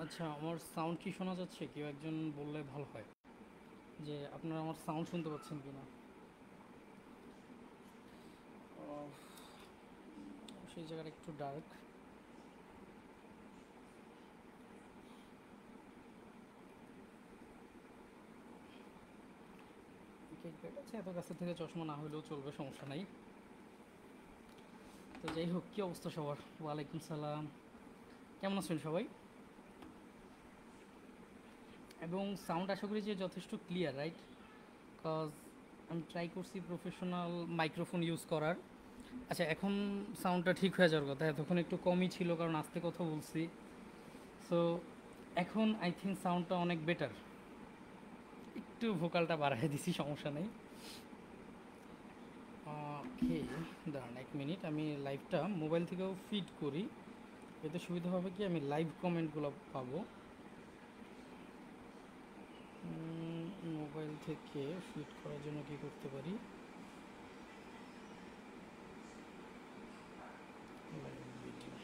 আচ্ছা, আমার সাউন্ড কি শোনা যাচ্ছে? কেউ একজন বললে ভালো হয় যে আপনারা আমার সাউন্ড শুনতে পাচ্ছেন কিনা। সেই জায়গাটা একটু ডার্ক। কেক ব্যাট আছে, এত কাছে থেকে চশমা না হলেও চলবে, সমস্যা নাই। তো যাই হোক, কী অবস্থা সবার? ওয়ালাইকুম সালাম। কেমন আছেন সবাই? এবং সাউন্ড আশা করি যে যথেষ্ট ক্লিয়ার, রাইট? কজ আমি ট্রাই করছি প্রফেশনাল মাইক্রোফোন ইউজ করার। আচ্ছা, এখন সাউন্ডটা ঠিক হয়ে যাওয়ার কথা, এতক্ষণ একটু কমই ছিল কারণ আস্তে কথা বলছি। সো এখন আই থিঙ্ক সাউন্ডটা অনেক বেটার। একটু ভোকালটা বাড়াই দিছি, সমস্যা নেই। ওকে, দাঁড়ান 1 মিনিট, আমি লাইভটা মোবাইল থেকেও ফিড করি। এতে সুবিধা হবে কি, আমি লাইভ কমেন্টগুলো পাবো। মোবাইল থেকে ফিড করার জন্য কি করতে পারি? Live video.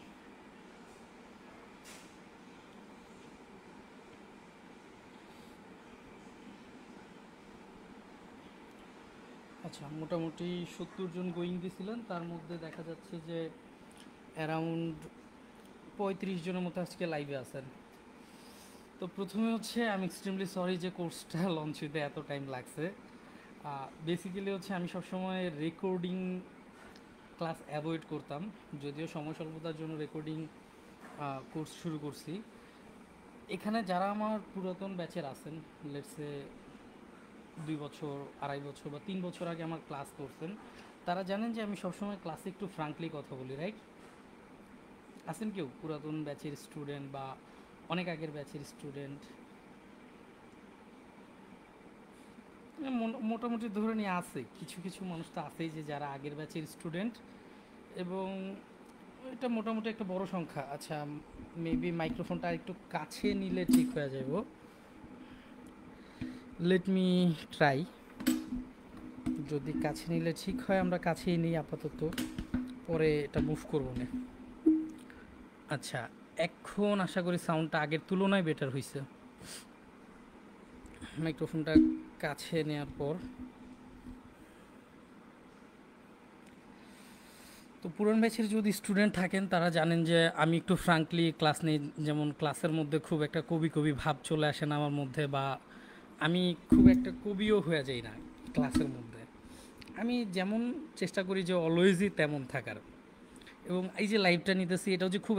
আচ্ছা, মোটামুটি 70 জন গোয়িং দিয়েছিলেন, তার মধ্যে দেখা যাচ্ছে যে অ্যারাউন্ড 35 জনের মতো আজকে লাইভে আছেন। তো প্রথমে হচ্ছে আমি এক্সট্রিমলি সরি যে কোর্সটা লঞ্চ হতে এত টাইম লাগছে। বেসিক্যালি হচ্ছে আমি সবসময় রেকর্ডিং ক্লাস অ্যাভয়েড করতাম, যদিও সময় স্বল্পতার জন্য রেকর্ডিং কোর্স শুরু করছি। এখানে যারা আমার পুরাতন ব্যাচের আছেন, লেটসে 2 বছর, 2.5 বছর বা 3 বছর আগে আমার ক্লাস করছেন, তারা জানেন যে আমি সবসময় ক্লাসে একটু ফ্রাঙ্কলি কথা বলি, রাইট? আছেন কেউ পুরাতন ব্যাচের স্টুডেন্ট বা অনেক আগের ব্যাচের স্টুডেন্ট? মোটামুটি ধরে নিয়ে আছে, কিছু কিছু মানুষ তো আছেই যে যারা আগের ব্যাচের স্টুডেন্ট, এবং এটা মোটামুটি একটা বড় সংখ্যা। আচ্ছা, মেবি মাইক্রোফোনটা একটু কাছে নিলে ঠিক হয়ে যাব। Let me try. যদি কাছে নিলে ঠিক হয় আমরা কাছেই নিই আপাতত, পরে এটা মুভ করবো না। আচ্ছা, এখন আশা করি সাউন্ডটা আগের তুলনায় বেটার হয়েছে মাইক্রোফোনটা কাছে নেওয়ার পর। তো পুরান ব্যাচের যদি স্টুডেন্ট থাকেন তারা জানেন যে আমি একটু ফ্রাঙ্কলি ক্লাস নিই, যেমন ক্লাসের মধ্যে খুব একটা কবি কবি ভাব চলে আসে না আমার মধ্যে, বা আমি খুব একটা কবিও হয়ে যাই না ক্লাসের মধ্যে। আমি যেমন চেষ্টা করি যে অলওয়েজই তেমন থাকার। এবং এই যে লাইভটা নিতেছি এটাও যে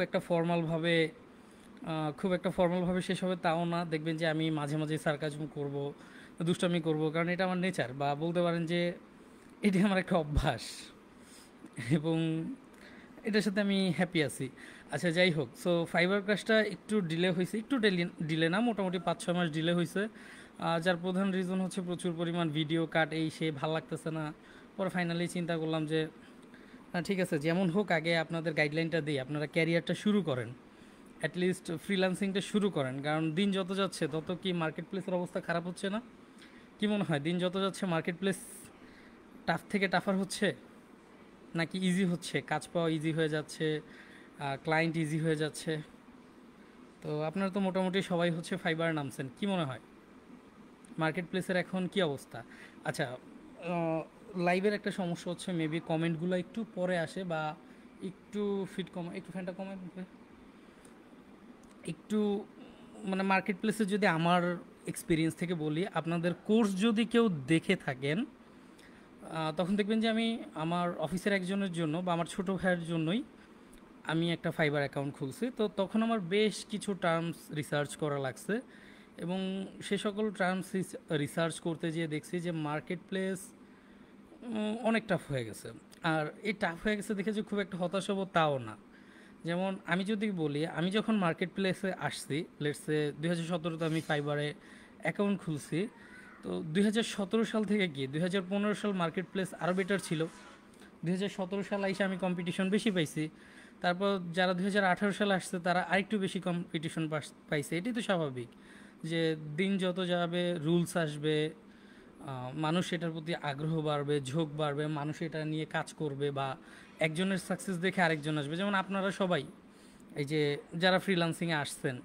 খুব একটা ফর্মালভাবে শেষ হবে তাও না। দেখবেন যে আমি মাঝে মাঝে সার্কাজম করব, দুষ্টামি করব, কারণ এটা আমার নেচার, বা বলতে পারেন যে এটি আমার একটা অভ্যাস, এবং এটার সাথে আমি হ্যাপি আছি। আচ্ছা, যাই হোক, সো ফাইবার ক্রাশটা একটু ডিলে হয়েছে, একটু ডিলে না, মোটামুটি 5-6 মাস ডিলে হয়েছে। যার প্রধান রিজন হচ্ছে প্রচুর পরিমাণ ভিডিও কাট, এই সে ভাল লাগতেছে না। পরে ফাইনালি চিন্তা করলাম যে না, ঠিক আছে, যেমন হোক আগে আপনাদের গাইডলাইনটা দিই, আপনারা ক্যারিয়ারটা শুরু করেন, অ্যাটলিস্ট ফ্রিল্যান্সিংটা শুরু করেন। কারণ দিন যত যাচ্ছে তত কি মার্কেট প্লেসের অবস্থা খারাপ হচ্ছে না? কি মনে হয়, দিন যত যাচ্ছে মার্কেট প্লেস টাফ থেকে টাফার হচ্ছে নাকি ইজি হচ্ছে? কাজ পাওয়া ইজি হয়ে যাচ্ছে, ক্লায়েন্ট ইজি হয়ে যাচ্ছে। তো আপনারা তো মোটামুটি সবাই হচ্ছে ফাইবার নামছেন, কি মনে হয় মার্কেট প্লেসের এখন কি অবস্থা? আচ্ছা, লাইভের একটা সমস্যা হচ্ছে মেবি কমেন্টগুলো একটু পরে আসে, বা একটু ফিট কমা, একটু ফ্যানটা কমায় একটু, মানে মার্কেট প্লেসে যদি আমার এক্সপিরিয়েন্স থেকে বলি, আপনাদের কোর্স যদি কেউ দেখে থাকেন, তখন দেখবেন যে আমি আমার অফিসের একজনের জন্য বা আমার ছোটো ভাইয়ের জন্যই আমি একটা ফাইবার অ্যাকাউন্ট খুলছি। তো তখন আমার বেশ কিছু টার্মস রিসার্চ করা লাগছে, এবং সে সকল টার্মস রিসার্চ করতে যেয়ে দেখছি যে মার্কেট প্লেস অনেক টাফ হয়ে গেছে। আর এই টাফ হয়ে গেছে দেখে যে খুব একটা হতাশ হবো তাও না। যেমন আমি যদি বলি, আমি যখন মার্কেট প্লেসে আসছি, লেটসে 2017-তে আমি ফাইবারে অ্যাকাউন্ট খুলছি। তো 2017 সাল থেকে কি 2015 সাল মার্কেট প্লেস আরও বেটার ছিল। 2017 সাল এসে আমি কম্পিটিশন বেশি পাইছি। তারপর যারা 2018 সালে আসছে তারা আরেকটু বেশি কম্পিটিশন পাইছে। এটাই তো স্বাভাবিক যে দিন যত যাবে রুলস আসবে, মানুষ এটার প্রতি আগ্রহ বাড়বে, ঝোঁক বাড়বে, মানুষ এটা নিয়ে কাজ করবে, বা একজনের সাকসেস দেখে আরেকজন আসবে। যেমন আপনারা সবাই এই যে যারা ফ্রিল্যান্সিংয়ে আসছেন,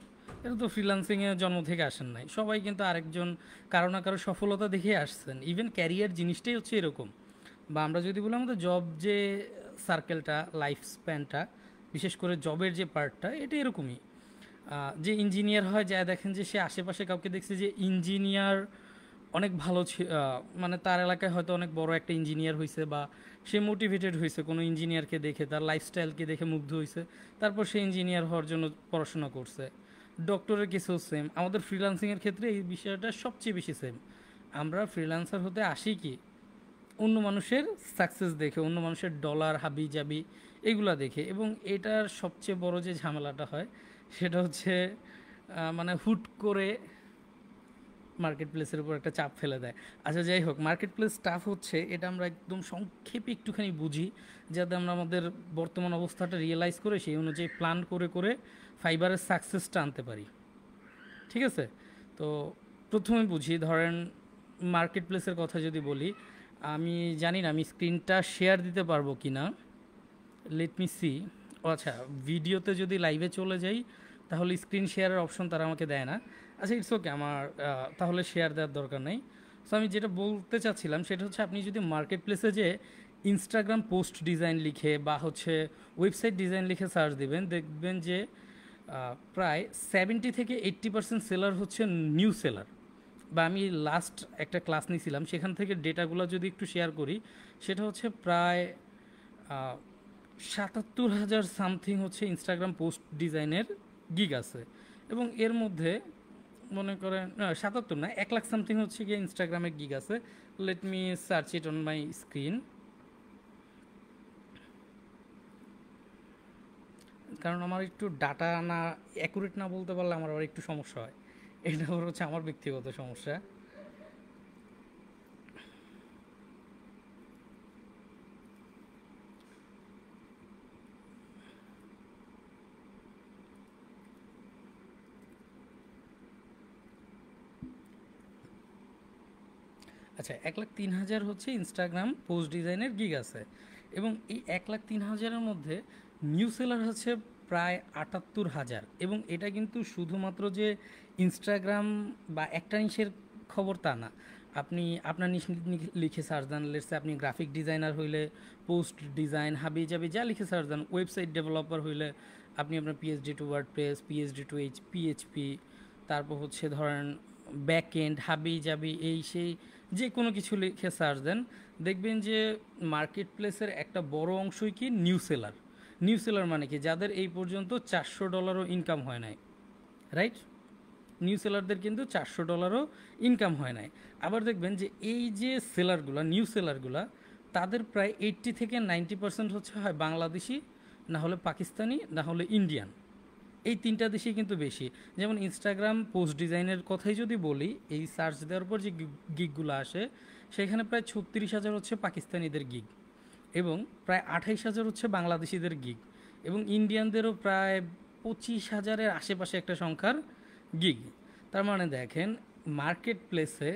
এটা তো ফ্রিল্যান্সিংয়ে জন্ম থেকে আসেন নাই, সবাই কিন্তু আরেকজন কারো না কারো সফলতা দেখে আসছেন। ইভেন ক্যারিয়ার জিনিসটাই হচ্ছে এরকম। বা আমরা যদি বলি আমাদের জব যে সার্কেলটা, লাইফ স্প্যানটা, বিশেষ করে জবের যে পার্টটা, এটা এরকমই। যে ইঞ্জিনিয়ার হয়, যা দেখেন যে সে আশেপাশে কাউকে দেখছে যে ইঞ্জিনিয়ার অনেক ভালো মানে তার এলাকায় হয়তো অনেক বড় একটা ইঞ্জিনিয়ার হয়েছে, বা সে মোটিভেটেড হয়েছে কোনো ইঞ্জিনিয়ারকে দেখে, তার লাইফস্টাইলকে দেখে মুগ্ধ হয়েছে, তারপর সে ইঞ্জিনিয়ার হওয়ার জন্য পড়াশোনা করছে। ডক্টরের কেসেও সেম, আমাদের ফ্রিল্যান্সিংয়ের ক্ষেত্রে এই বিষয়টা সবচেয়ে বেশি সেম। আমরা ফ্রিল্যান্সার হতে আসি কি অন্য মানুষের সাকসেস দেখে, অন্য মানুষের ডলার হাবি জাবি এগুলা দেখে। এবং এটার সবচেয়ে বড় যে ঝামেলাটা হয় সেটা হচ্ছে মানে হুট করে মার্কেট প্লেসের উপর একটা চাপ ফেলে দেয়। আচ্ছা যাই হোক, মার্কেট প্লেস স্টাফ হচ্ছে, এটা আমরা একদম সংক্ষেপে একটুখানি বুঝি, যাতে আমরা আমাদের বর্তমান অবস্থাটা রিয়েলাইজ করে সেই অনুযায়ী প্ল্যান করে করে ফাইবারের সাকসেসটা আনতে পারি। ঠিক আছে? তো প্রথমে বুঝি, ধরেন মার্কেট প্লেসের কথা যদি বলি, আমি জানি না আমি স্ক্রিনটা শেয়ার দিতে পারবো কি না, লেট মি সি। ও আচ্ছা, ভিডিওতে যদি লাইভে চলে যাই তাহলে স্ক্রিন শেয়ারের অপশন তারা আমাকে দেয় না। আচ্ছা ইটস ওকে, আমার তাহলে শেয়ার দেওয়ার দরকার নেই। সো আমি যেটা বলতে চাচ্ছিলাম সেটা হচ্ছে, আপনি যদি মার্কেট প্লেসে যে ইনস্টাগ্রাম পোস্ট ডিজাইন লিখে বা হচ্ছে ওয়েবসাইট ডিজাইন লিখে সার্চ দিবেন, দেখবেন যে প্রায় 70 থেকে 80% সেলার হচ্ছে নিউ সেলার। বা আমি লাস্ট একটা ক্লাস নিয়েছিলাম, সেখান থেকে ডেটাগুলো যদি একটু শেয়ার করি, সেটা হচ্ছে প্রায় 77,000 সামথিং হচ্ছে ইনস্টাগ্রাম পোস্ট ডিজাইনের গিগ আছে। এবং এর মধ্যে মনে করেন 77 না, 1 লাখ সামথিং হচ্ছে গিয়ে ইনস্টাগ্রামের গিগ আছে। Let me search it on my screen, কারণ আমার একটু ডাটা না অ্যাকুরেট না বলতে পারলে আমার আবার একটু সমস্যা হয়। এটা হচ্ছে আমার ব্যক্তিগত সমস্যা। আচ্ছা, 1,03,000 হচ্ছে ইনস্টাগ্রাম পোস্ট ডিজাইনের গিগ আছে। এবং এই 1,03,000-এর মধ্যে নিউ সেলার হচ্ছে প্রায় 78,000। এবং এটা কিন্তু শুধুমাত্র যে ইনস্টাগ্রাম বা একটা নিশের খবর তা না। আপনি আপনার নিশ লিখে সার্চ দেন, লেটসে আপনি গ্রাফিক ডিজাইনার হইলে পোস্ট ডিজাইন হাবি জাবি যা লিখে সার্চ দেন, ওয়েবসাইট ডেভেলপার হইলে আপনি আপনার PSD to WordPress, PSD to PHP, তারপর হচ্ছে ধরেন ব্যাক এন্ড হাবি জাবি এই সেই যে কোনো কিছু লিখে সার্চ দেন, দেখবেন যে মার্কেট প্লেসের একটা বড় অংশই কি নিউ সেলার। নিউ সেলার মানে কি, যাদের এই পর্যন্ত $400 ইনকাম হয় নাই, রাইট? নিউ সেলারদের কিন্তু $400 ইনকাম হয় নাই। আবার দেখবেন যে এই যে সেলারগুলো, নিউ সেলারগুলো, তাদের প্রায় 80 থেকে 90% হচ্ছে হয় বাংলাদেশি, না হলে পাকিস্তানি, না হলে ইন্ডিয়ান। এই তিনটা দেশেই কিন্তু বেশি। যেমন ইনস্টাগ্রাম পোস্ট ডিজাইনের কথাই যদি বলি, এই সার্চ দেওয়ার পর যে গিগগুলো আসে, সেখানে প্রায় 36,000 হচ্ছে পাকিস্তানিদের গিগ, এবং প্রায় 28,000 হচ্ছে বাংলাদেশিদের গিগ, এবং ইন্ডিয়ানদেরও প্রায় 25,000-এর আশেপাশে একটা সংখ্যার গিগ। তার মানে দেখেন, মার্কেট প্লেসে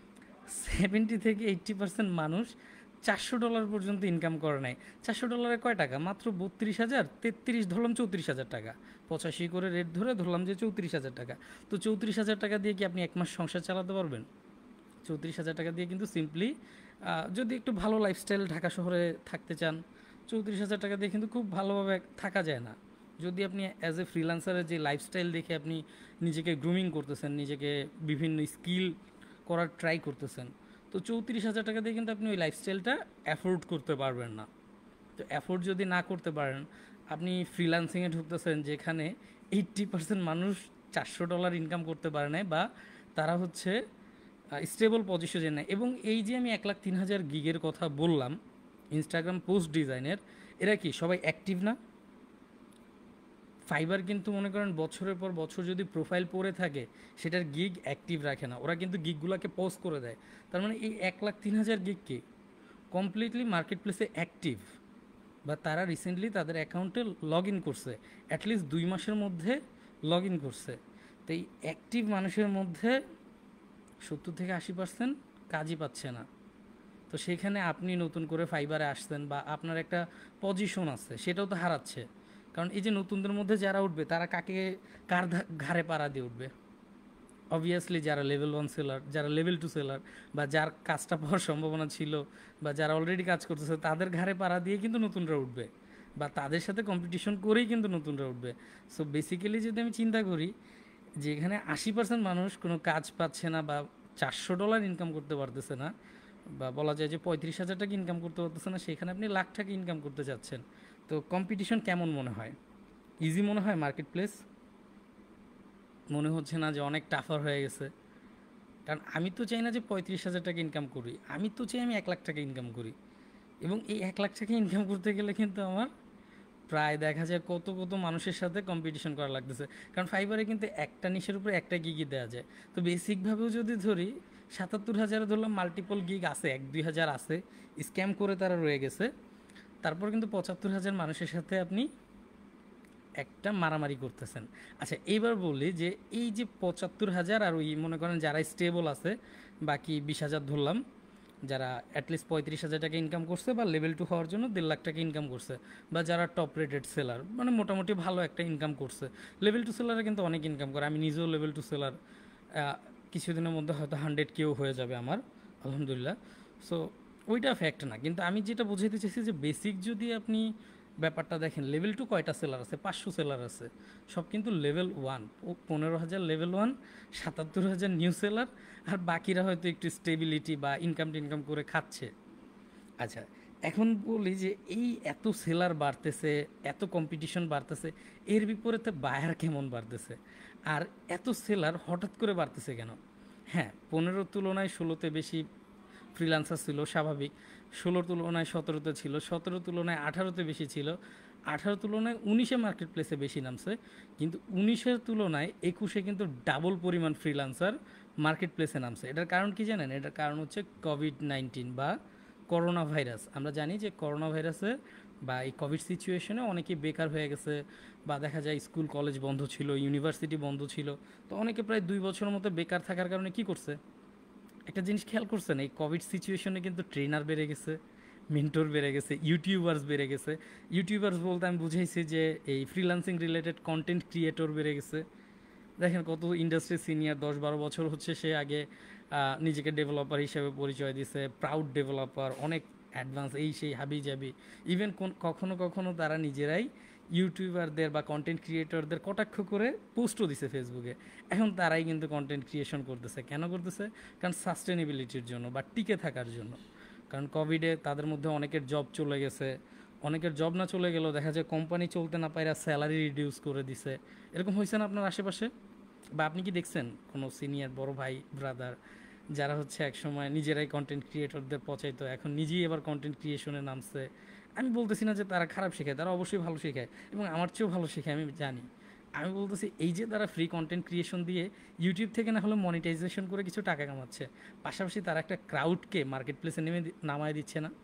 70 থেকে 80% মানুষ $400 পর্যন্ত ইনকাম করে নাই। $400 কয় টাকা? মাত্র 32,000, 33 ধরলাম 34,000 টাকা, 85 করে রেট ধরে ধরলাম যে 34,000 টাকা। তো 34,000 টাকা দিয়ে কি আপনি এক মাস সংসার চালাতে পারবেন? 34,000 টাকা দিয়ে কিন্তু সিম্পলি, যদি একটু ভালো লাইফস্টাইল ঢাকা শহরে থাকতে চান, 34,000 টাকা দিয়ে কিন্তু খুব ভালোভাবে থাকা যায় না। যদি আপনি অ্যাজ এ ফ্রিল্যান্সারের যে লাইফস্টাইল দেখে আপনি নিজেকে গ্রুমিং করতেছেন, নিজেকে বিভিন্ন স্কিল করার ট্রাই করতেছেন, তো 34,000 টাকা দিয়ে কিন্তু আপনি ওই লাইফস্টাইলটা অ্যাফোর্ড করতে পারবেন না। তো অ্যাফোর্ড যদি না করতে পারেন, আপনি ফ্রিল্যান্সিংয়ে ঢুকতেছেন যেখানে 80% মানুষ $400 ইনকাম করতে পারে না, বা তারা হচ্ছে স্টেবল পজিশনে নেয়। এবং এই যে আমি 1,03,000 গিগের কথা বললাম ইনস্টাগ্রাম পোস্ট ডিজাইনের, এরা কি সবাই অ্যাক্টিভ না? ফাইবার কিন্তু মনে করেন বছরের পর বছর যদি প্রোফাইল পড়ে থাকে, সেটার গিগ অ্যাক্টিভ রাখে না, ওরা কিন্তু গিগগুলোকে পজ করে দেয়। তার মানে এই 1,03,000 গিগকে কমপ্লিটলি মার্কেট প্লেসে অ্যাক্টিভ, বা তারা রিসেন্টলি তাদের অ্যাকাউন্টে লগ ইন করছে, অ্যাটলিস্ট 2 মাসের মধ্যে লগ ইন করছে। তো এই অ্যাক্টিভ মানুষের মধ্যে 70 থেকে 80% কাজই পাচ্ছে না। তো সেখানে আপনি নতুন করে ফাইবারে আসছেন, বা আপনার একটা পজিশন আছে, সেটাও তো হারাচ্ছে। কারণ এই যে নতুনদের মধ্যে যারা উঠবে তারা কার ঘাড়ে পাড়া দিয়ে উঠবে? অবভিয়াসলি যারা লেভেল 1 সেলার, যারা লেভেল 2 সেলার, বা যার কাজটা পাওয়ার সম্ভাবনা ছিল, বা যারা অলরেডি কাজ করতেছে তাদের ঘাড়ে পাড়া দিয়ে কিন্তু নতুনরা উঠবে, বা তাদের সাথে কম্পিটিশন করেই কিন্তু নতুনরা উঠবে। সো বেসিক্যালি যদি আমি চিন্তা করি যে এখানে 80% মানুষ কোনো কাজ পাচ্ছে না, বা $400 ইনকাম করতে পারতেছে না, বা বলা যায় যে 35,000 টাকা ইনকাম করতে পারতেছে না, সেখানে আপনি লাখ টাকা ইনকাম করতে চাচ্ছেন। তো কম্পিটিশন কেমন মনে হয়? ইজি মনে হয় মার্কেট প্লেস? মনে হচ্ছে না যে অনেক টাফার হয়ে গেছে? কারণ আমি তো চাই না যে 35,000 টাকা ইনকাম করি, আমি তো চাই আমি 1 লাখ টাকা ইনকাম করি। এবং এই 1 লাখ টাকা ইনকাম করতে গেলে কিন্তু আমার প্রায় দেখা যায় কত কত মানুষের সাথে কম্পিটিশন করা লাগতেছে। কারণ ফাইবারে কিন্তু একটা নিশের উপরে একটা গিগই দেওয়া যায়। তো বেসিকভাবেও যদি ধরি 77,000 ধরলাম, মাল্টিপল গিগ আছে, 1-2 হাজার আছে, স্ক্যাম করে তারা রয়ে গেছে। তারপর কিন্তু 75,000 মানুষের সাথে আপনি একটা মারামারি করতেছেন। আচ্ছা, এইবার বলি যে এই যে 75,000 আর ওই মনে করেন যারা স্টেবল আছে বাকি 20,000 ধরলাম, যারা অ্যাটলিস্ট 35,000 টাকা ইনকাম করছে বা লেভেল 2 হওয়ার জন্য 1.5 লাখ টাকা ইনকাম করছে, বা যারা টপ রেটেড সেলার মানে মোটামুটি ভালো একটা ইনকাম করছে। লেভেল 2 সেলারে কিন্তু অনেক ইনকাম করে, আমি নিজেও লেভেল 2 সেলার। কিছুদিনের মধ্যে হয়তো 100 কেও হয়ে যাবে আমার, আলহামদুলিল্লাহ। সো ওইটা ফ্যাক্ট না, কিন্তু আমি যেটা বুঝাইতে চাইছি যে বেসিক যদি আপনি ব্যাপারটা দেখেন, লেভেল 2 কয়টা সেলার আছে? 500 সেলার আছে, সব কিন্তু লেভেল 1। ও 15,000 লেভেল 1, 77,000 নিউ সেলার, আর বাকিরা হয়তো একটু স্টেবিলিটি বা ইনকাম টিনকাম করে খাচ্ছে। আচ্ছা, এখন বলি যে এই এত সেলার বাড়তেছে, এত কম্পিটিশন বাড়তেছে, এর বিপরীতে বায়ার কেমন বাড়তেছে? আর এত সেলার হঠাৎ করে বাড়তেছে কেন? হ্যাঁ, 15 তুলনায় 16তে বেশি ফ্রিল্যান্সার ছিল, স্বাভাবিক। 16 তুলনায় 17তে ছিল, 17 তুলনায় 18তে বেশি ছিল, 18 তুলনায় 19-এ মার্কেট প্লেসে বেশি নামছে। কিন্তু 19-এর তুলনায় 21-এ কিন্তু ডাবল পরিমাণ ফ্রিল্যান্সার মার্কেট প্লেসে নামছে। এটার কারণ কি জানেন? এটার কারণ হচ্ছে কোভিড-19 বা করোনা ভাইরাস। আমরা জানি যে করোনা ভাইরাসে বা এই কোভিড সিচুয়েশনে অনেকেই বেকার হয়ে গেছে, বা দেখা যায় স্কুল কলেজ বন্ধ ছিল, ইউনিভার্সিটি বন্ধ ছিল। তো অনেকে প্রায় 2 বছরের মতো বেকার থাকার কারণে কি করছে? একটা জিনিস খেয়াল করছেন, এই কোভিড সিচুয়েশনে কিন্তু ট্রেনার বেড়ে গেছে, মেন্টর বেড়ে গেছে, ইউটিউবার্স বেড়ে গেছে। ইউটিউবার্স বলতে আমি বুঝাইছি যে এই ফ্রিল্যান্সিং রিলেটেড কন্টেন্ট ক্রিয়েটর বেড়ে গেছে। দেখেন কত ইন্ডাস্ট্রি সিনিয়র, 10-12 বছর হচ্ছে সে আগে নিজেকে ডেভেলপার হিসেবে পরিচয় দিছে, প্রাউড ডেভেলপার, অনেক অ্যাডভান্স, এই সেই হাবি জাবি। ইভেন কখনো কখনো তারা নিজেরাই ইউটিউবারদের বা কন্টেন্ট ক্রিয়েটরদের কটাক্ষ করে পোস্টও দিছে ফেসবুকে। এখন তারাই কিন্তু কন্টেন্ট ক্রিয়েশন করতেছে। কেন করতেছে? কারণ সাস্টেনেবিলিটির জন্য বা টিকে থাকার জন্য। কারণ কোভিডে তাদের মধ্যে অনেকের জব চলে গেছে, অনেকের জব না চলে গেলেও দেখা যায় কোম্পানি চলতে না পাইরা স্যালারি রিডিউস করে দিছে। এরকম হয়েছে না আপনার আশেপাশে? বা আপনি কি দেখছেন কোনো সিনিয়র বড় ভাই ব্রাদার যারা হচ্ছে একসময় নিজেরাই কন্টেন্ট ক্রিয়েটরদের পচাইতো, এখন নিজেই এবার কন্টেন্ট ক্রিয়েশনে নামছে? আমি বলতেছি না যে তারা খারাপ শেখায়, তারা অবশ্যই ভালো শেখায়, এবং আমার চেয়েও ভালো শেখায়, আমি জানি। আমি বলতেছি এই যে তারা ফ্রি কন্টেন্ট ক্রিয়েশন দিয়ে ইউটিউব থেকে না হলে মনিটাইজেশন করে কিছু টাকা কামাচ্ছে, পাশাপাশি তারা একটা ক্রাউডকে মার্কেট প্লেসে নামায় দিচ্ছে না?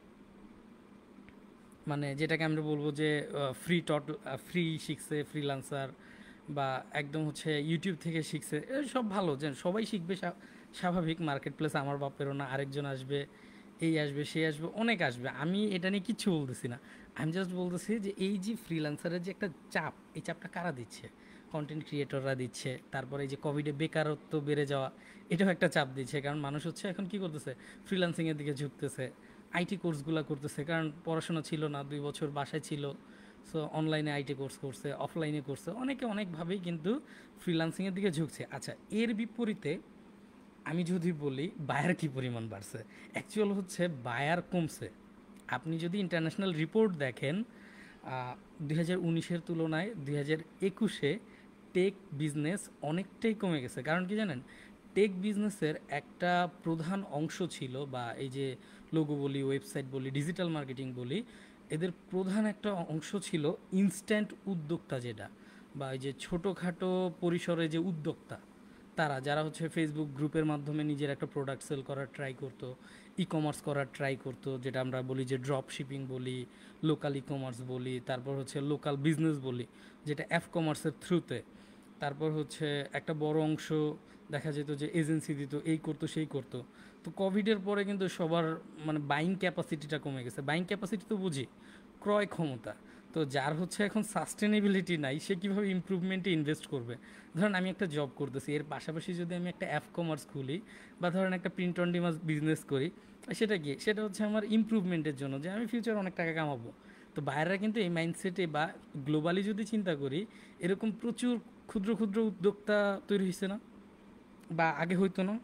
মানে যেটাকে আমরা বলবো যে ফ্রি শিখছে ফ্রিল্যান্সার, বা একদম হচ্ছে ইউটিউব থেকে শিখছে, সব ভালো, যে সবাই শিখবে, স্বাভাবিক। মার্কেট প্লেস আমার বাপেরও না, আরেকজন আসবে, এই আসবে, সে আসবে, অনেক আসবে, আমি এটা নিয়ে কিচ্ছু বলতেছি না। আমি জাস্ট বলতেছি যে এই যে ফ্রিল্যান্সারের যে একটা চাপ, এই চাপটা কারা দিচ্ছে? কন্টেন্ট ক্রিয়েটররা দিচ্ছে। তারপরে এই যে কোভিডে বেকারত্ব বেড়ে যাওয়া, এটাও একটা চাপ দিচ্ছে, কারণ মানুষ হচ্ছে এখন কি করতেছে? ফ্রিল্যান্সিংয়ের দিকে ঝুঁকতেছে, আইটি কোর্সগুলো করতেছে, কারণ পড়াশোনা ছিল না, 2 বছর বাসায় ছিল। সো অনলাইনে আইটি কোর্স করছে, অফলাইনে করছে, অনেকে অনেকভাবেই কিন্তু ফ্রিল্যান্সিংয়ের দিকে ঝুঁকছে। আচ্ছা, এর বিপরীতে আমি যদি বলি বায়ার কী পরিমাণ বাড়ছে? অ্যাকচুয়াল হচ্ছে বায়ার কমছে। আপনি যদি ইন্টারন্যাশনাল রিপোর্ট দেখেন, 2019-এর তুলনায় 2021-এ টেক বিজনেস অনেকটাই কমে গেছে। কারণ কি জানেন? টেক বিজনেসের একটা প্রধান অংশ ছিল, বা এই যে লোগো বলি, ওয়েবসাইট বলি, ডিজিটাল মার্কেটিং বলি, এদের প্রধান একটা অংশ ছিল ইনস্ট্যান্ট উদ্যোক্তা, যেটা বা এই যে ছোটোখাটো পরিসরে যে উদ্যোক্তা, তারা যারা হচ্ছে ফেসবুক গ্রুপের মাধ্যমে নিজের একটা প্রোডাক্ট সেল করার ট্রাই করতো, ই কমার্স করার ট্রাই করতো, যেটা আমরা বলি যে ড্রপ শিপিং বলি, লোকাল ই কমার্স বলি, তারপর হচ্ছে লোকাল বিজনেস বলি, যেটা অ্যাপ কমার্সের থ্রুতে। তারপর হচ্ছে একটা বড় অংশ দেখা যেত যে এজেন্সি দিত, এই করতো সেই করতো। তো কোভিডের পরে কিন্তু সবার মানে বাইং ক্যাপাসিটিটা কমে গেছে। বাইং ক্যাপাসিটি তো বুঝি, ক্রয় ক্ষমতা। তো যার হচ্ছে এখন সাস্টেনেবিলিটি নাই, সে কীভাবে ইমপ্রুভমেন্টে ইনভেস্ট করবে? ধরেন আমি একটা জব করতেছি, এর পাশাপাশি যদি আমি একটা অ্যাপ কমার্স খুলি বা ধরেন একটা প্রিন্ট অন ডিমান্ড বিজনেস করি, সেটা কি, সেটা হচ্ছে আমার ইমপ্রুভমেন্টের জন্য, যে আমি ফিউচার অনেক টাকা কামাবো। তো বাইরেরা কিন্তু এই মাইন্ডসেটে, বা গ্লোবালি যদি চিন্তা করি, এরকম প্রচুর ক্ষুদ্র ক্ষুদ্র উদ্যোক্তা তৈরি হয়েছে না, বা আগে হইতো না?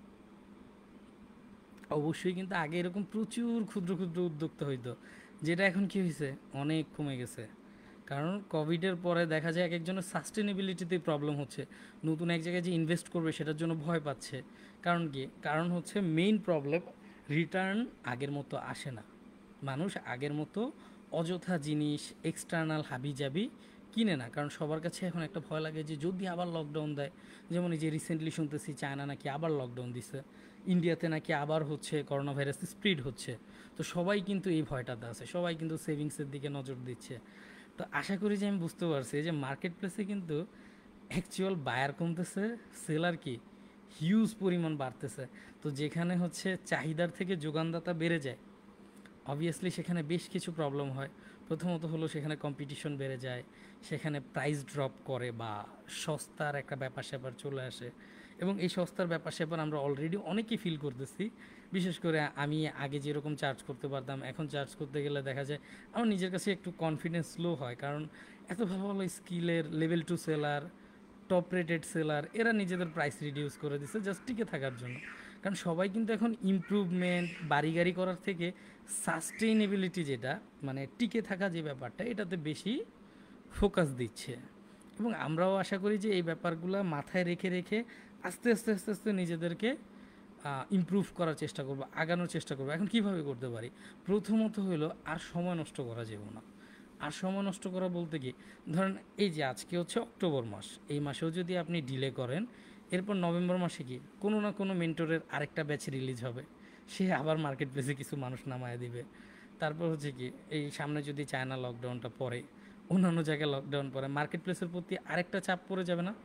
অবশ্যই, কিন্তু আগে এরকম প্রচুর ক্ষুদ্র ক্ষুদ্র উদ্যোক্তা হইতো, যেটা এখন কি হয়েছে, অনেক কমে গেছে। কারণ কোভিডের পরে দেখা যায় এক একজনের সাস্টেনেবিলিটিতে প্রবলেম হচ্ছে, নতুন এক জায়গায় যে ইনভেস্ট করবে সেটার জন্য ভয় পাচ্ছে। কারণ কি, কারণ হচ্ছে মেইন প্রবলেম, রিটার্ন আগের মতো আসে না। মানুষ আগের মতো অযথা জিনিস, এক্সটার্নাল হাবিজাবি কিনে না, কারণ সবার কাছে এখন একটা ভয় লাগে যে যদি আবার লকডাউন দেয়। যেমন এই যে রিসেন্টলি শুনতেছি চায়না নাকি আবার লকডাউন দিছে, ইন্ডিয়াতে নাকি আবার হচ্ছে করোনা ভাইরাস স্প্রিড হচ্ছে। তো সবাই কিন্তু এই ভয়টাতে আছে, সবাই কিন্তু সেভিংসের দিকে নজর দিচ্ছে। তো আশা করি যে আমি বুঝতে পারছি যে মার্কেট প্লেসে কিন্তু অ্যাকচুয়াল বায়ার কমতেছে, সেলার কি হিউজ পরিমাণ বাড়তেছে। তো যেখানে হচ্ছে চাহিদার থেকে যোগানদাতা বেড়ে যায়, অবভিয়াসলি সেখানে বেশ কিছু প্রবলেম হয়। প্রথমত হলো সেখানে কম্পিটিশন বেড়ে যায়, সেখানে প্রাইস ড্রপ করে বা সস্তার একটা ব্যাপার স্যাপার চলে আসে। এবং এই সস্তার ব্যাপার স্যাপার আমরা অলরেডি অনেকেই ফিল করতেছি। বিশেষ করে আমি আগে যেরকম চার্জ করতে পারতাম, এখন চার্জ করতে গেলে দেখা যায় আমার নিজের কাছে একটু কনফিডেন্স লো হয়, কারণ এত ভালো ভালো স্কিলের level 2 seller, top rated seller, এরা নিজেদের প্রাইস রিডিউস করে দিচ্ছে জাস্ট টিকে থাকার জন্য। কারণ সবাই কিন্তু এখন ইমপ্রুভমেন্ট, বাড়ি গাড়ি করার থেকে সাস্টেইনেবিলিটি, যেটা মানে টিকে থাকা যে ব্যাপারটা, এটাতে বেশি ফোকাস দিচ্ছে। এবং আমরাও আশা করি যে এই ব্যাপারগুলো মাথায় রেখে রেখে আস্তে আস্তে আস্তে আস্তে নিজেদেরকে ইমপ্রুভ করার চেষ্টা করবো, আগানোর চেষ্টা করবো। এখন কিভাবে করতে পারি? প্রথমত হলো আর সময় নষ্ট করা যাবে না। আর সময় নষ্ট করা বলতে কি, ধরেন এই যে আজকে হচ্ছে অক্টোবর মাস, এই মাসেও যদি আপনি ডিলে করেন, এরপর নভেম্বর মাসে কি কোনো না কোনো মেন্টরের আরেকটা ব্যাচ রিলিজ হবে, সে আবার মার্কেট প্লেসে কিছু মানুষ নামায় দিবে। তারপর হচ্ছে কি, এই সামনে যদি চায়না লকডাউনটা পড়ে, অন্যান্য জায়গায় লকডাউন পড়ে, মার্কেট প্লেসের প্রতি আরেকটা চাপ পড়ে যাবে না?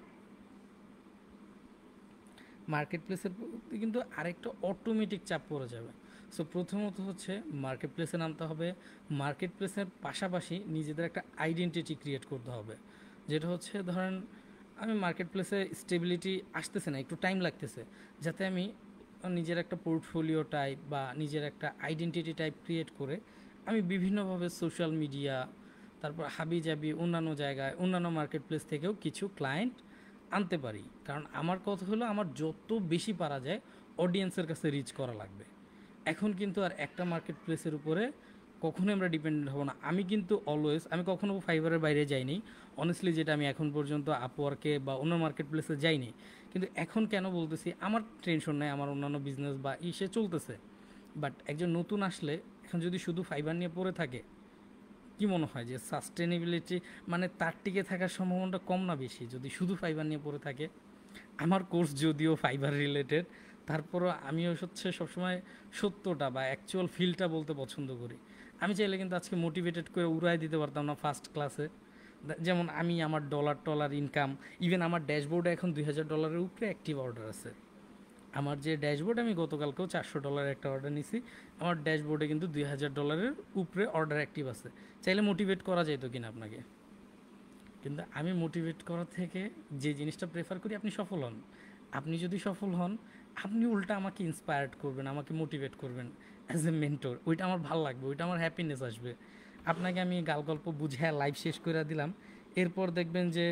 মার্কেট প্লেসের প্রতি কিন্তু আরেকটা অটোমেটিক চাপ পড়ে যাবে। সো প্রথমত হচ্ছে মার্কেট প্লেসে নামতে হবে, মার্কেট প্লেসের পাশাপাশি নিজেদের একটা আইডেন্টিটি ক্রিয়েট করতে হবে। যেটা হচ্ছে ধরেন আমি মার্কেট প্লেসে স্টেবিলিটি আসতেছে না, একটু টাইম লাগতেছে, যাতে আমি নিজের একটা পোর্টফোলিও টাইপ বা নিজের একটা আইডেন্টিটি টাইপ ক্রিয়েট করে আমি বিভিন্নভাবে সোশ্যাল মিডিয়া, তারপর হাবিজাবি অন্যান্য জায়গায়, অন্যান্য মার্কেট প্লেস থেকেও কিছু ক্লায়েন্ট আনতে পারি। কারণ আমার কথা হলো আমার যত বেশি পারা যায় অডিয়েন্সের কাছে রিচ করা লাগবে। এখন কিন্তু আর একটা মার্কেট প্লেসের উপরে কখনোই আমরা ডিপেন্ডেন্ট হব না। আমি কিন্তু অলওয়েজ, আমি কখনো ফাইবারের বাইরে যাইনি অনেস্টলি, যেটা আমি এখন পর্যন্ত আপওয়ার্কে বা অন্য মার্কেট প্লেসে যাইনি। কিন্তু এখন কেন বলতেছি, আমার টেনশন নেই, আমার অন্যান্য বিজনেস বা ইসে চলতেছে। বাট একজন নতুন আসলে এখন যদি শুধু ফাইবার নিয়ে পড়ে থাকে, কি মনে হয় যে সাস্টেনেবিলিটি মানে তার টিকে থাকার সম্ভাবনাটা কম না বেশি যদি শুধু ফাইবার নিয়ে পড়ে থাকে? আমার কোর্স যদিও ফাইবার রিলেটেড, তারপরও আমিও হচ্ছে সবসময় সত্যটা বা অ্যাকচুয়াল ফিলটা বলতে পছন্দ করি। আমি চাইলে কিন্তু আজকে মোটিভেটেড করে উড়াই দিতে পারতাম না ফার্স্ট ক্লাসে। যেমন আমি আমার ডলার টলার ইনকাম, ইভেন আমার ড্যাশবোর্ডে এখন $2000 উপরে অ্যাক্টিভ অর্ডার আছে। আমার যে ড্যাশবোর্ড, আমি গতকালকেও $400 একটা অর্ডার নিছি, আমার ড্যাশবোর্ডে কিন্তু $2000 উপরে অর্ডার অ্যাক্টিভ আছে। চাইলে মোটিভেট করা যেত কিনা আপনাকে? কিন্তু আমি মোটিভেট করার থেকে যে জিনিসটা প্রেফার করি, আপনি সফল হন। আপনি যদি সফল হন, আপনি উল্টা আমাকে ইন্সপায়ার্ড করবেন, আমাকে মোটিভেট করবেন অ্যাজ এ মেন্টর। ওইটা আমার ভালো লাগবে, ওইটা আমার হ্যাপিনেস আসবে। আপনাকে আমি গাল গল্প বুঝে লাইফ শেষ করে দিলাম, এরপর দেখবেন যে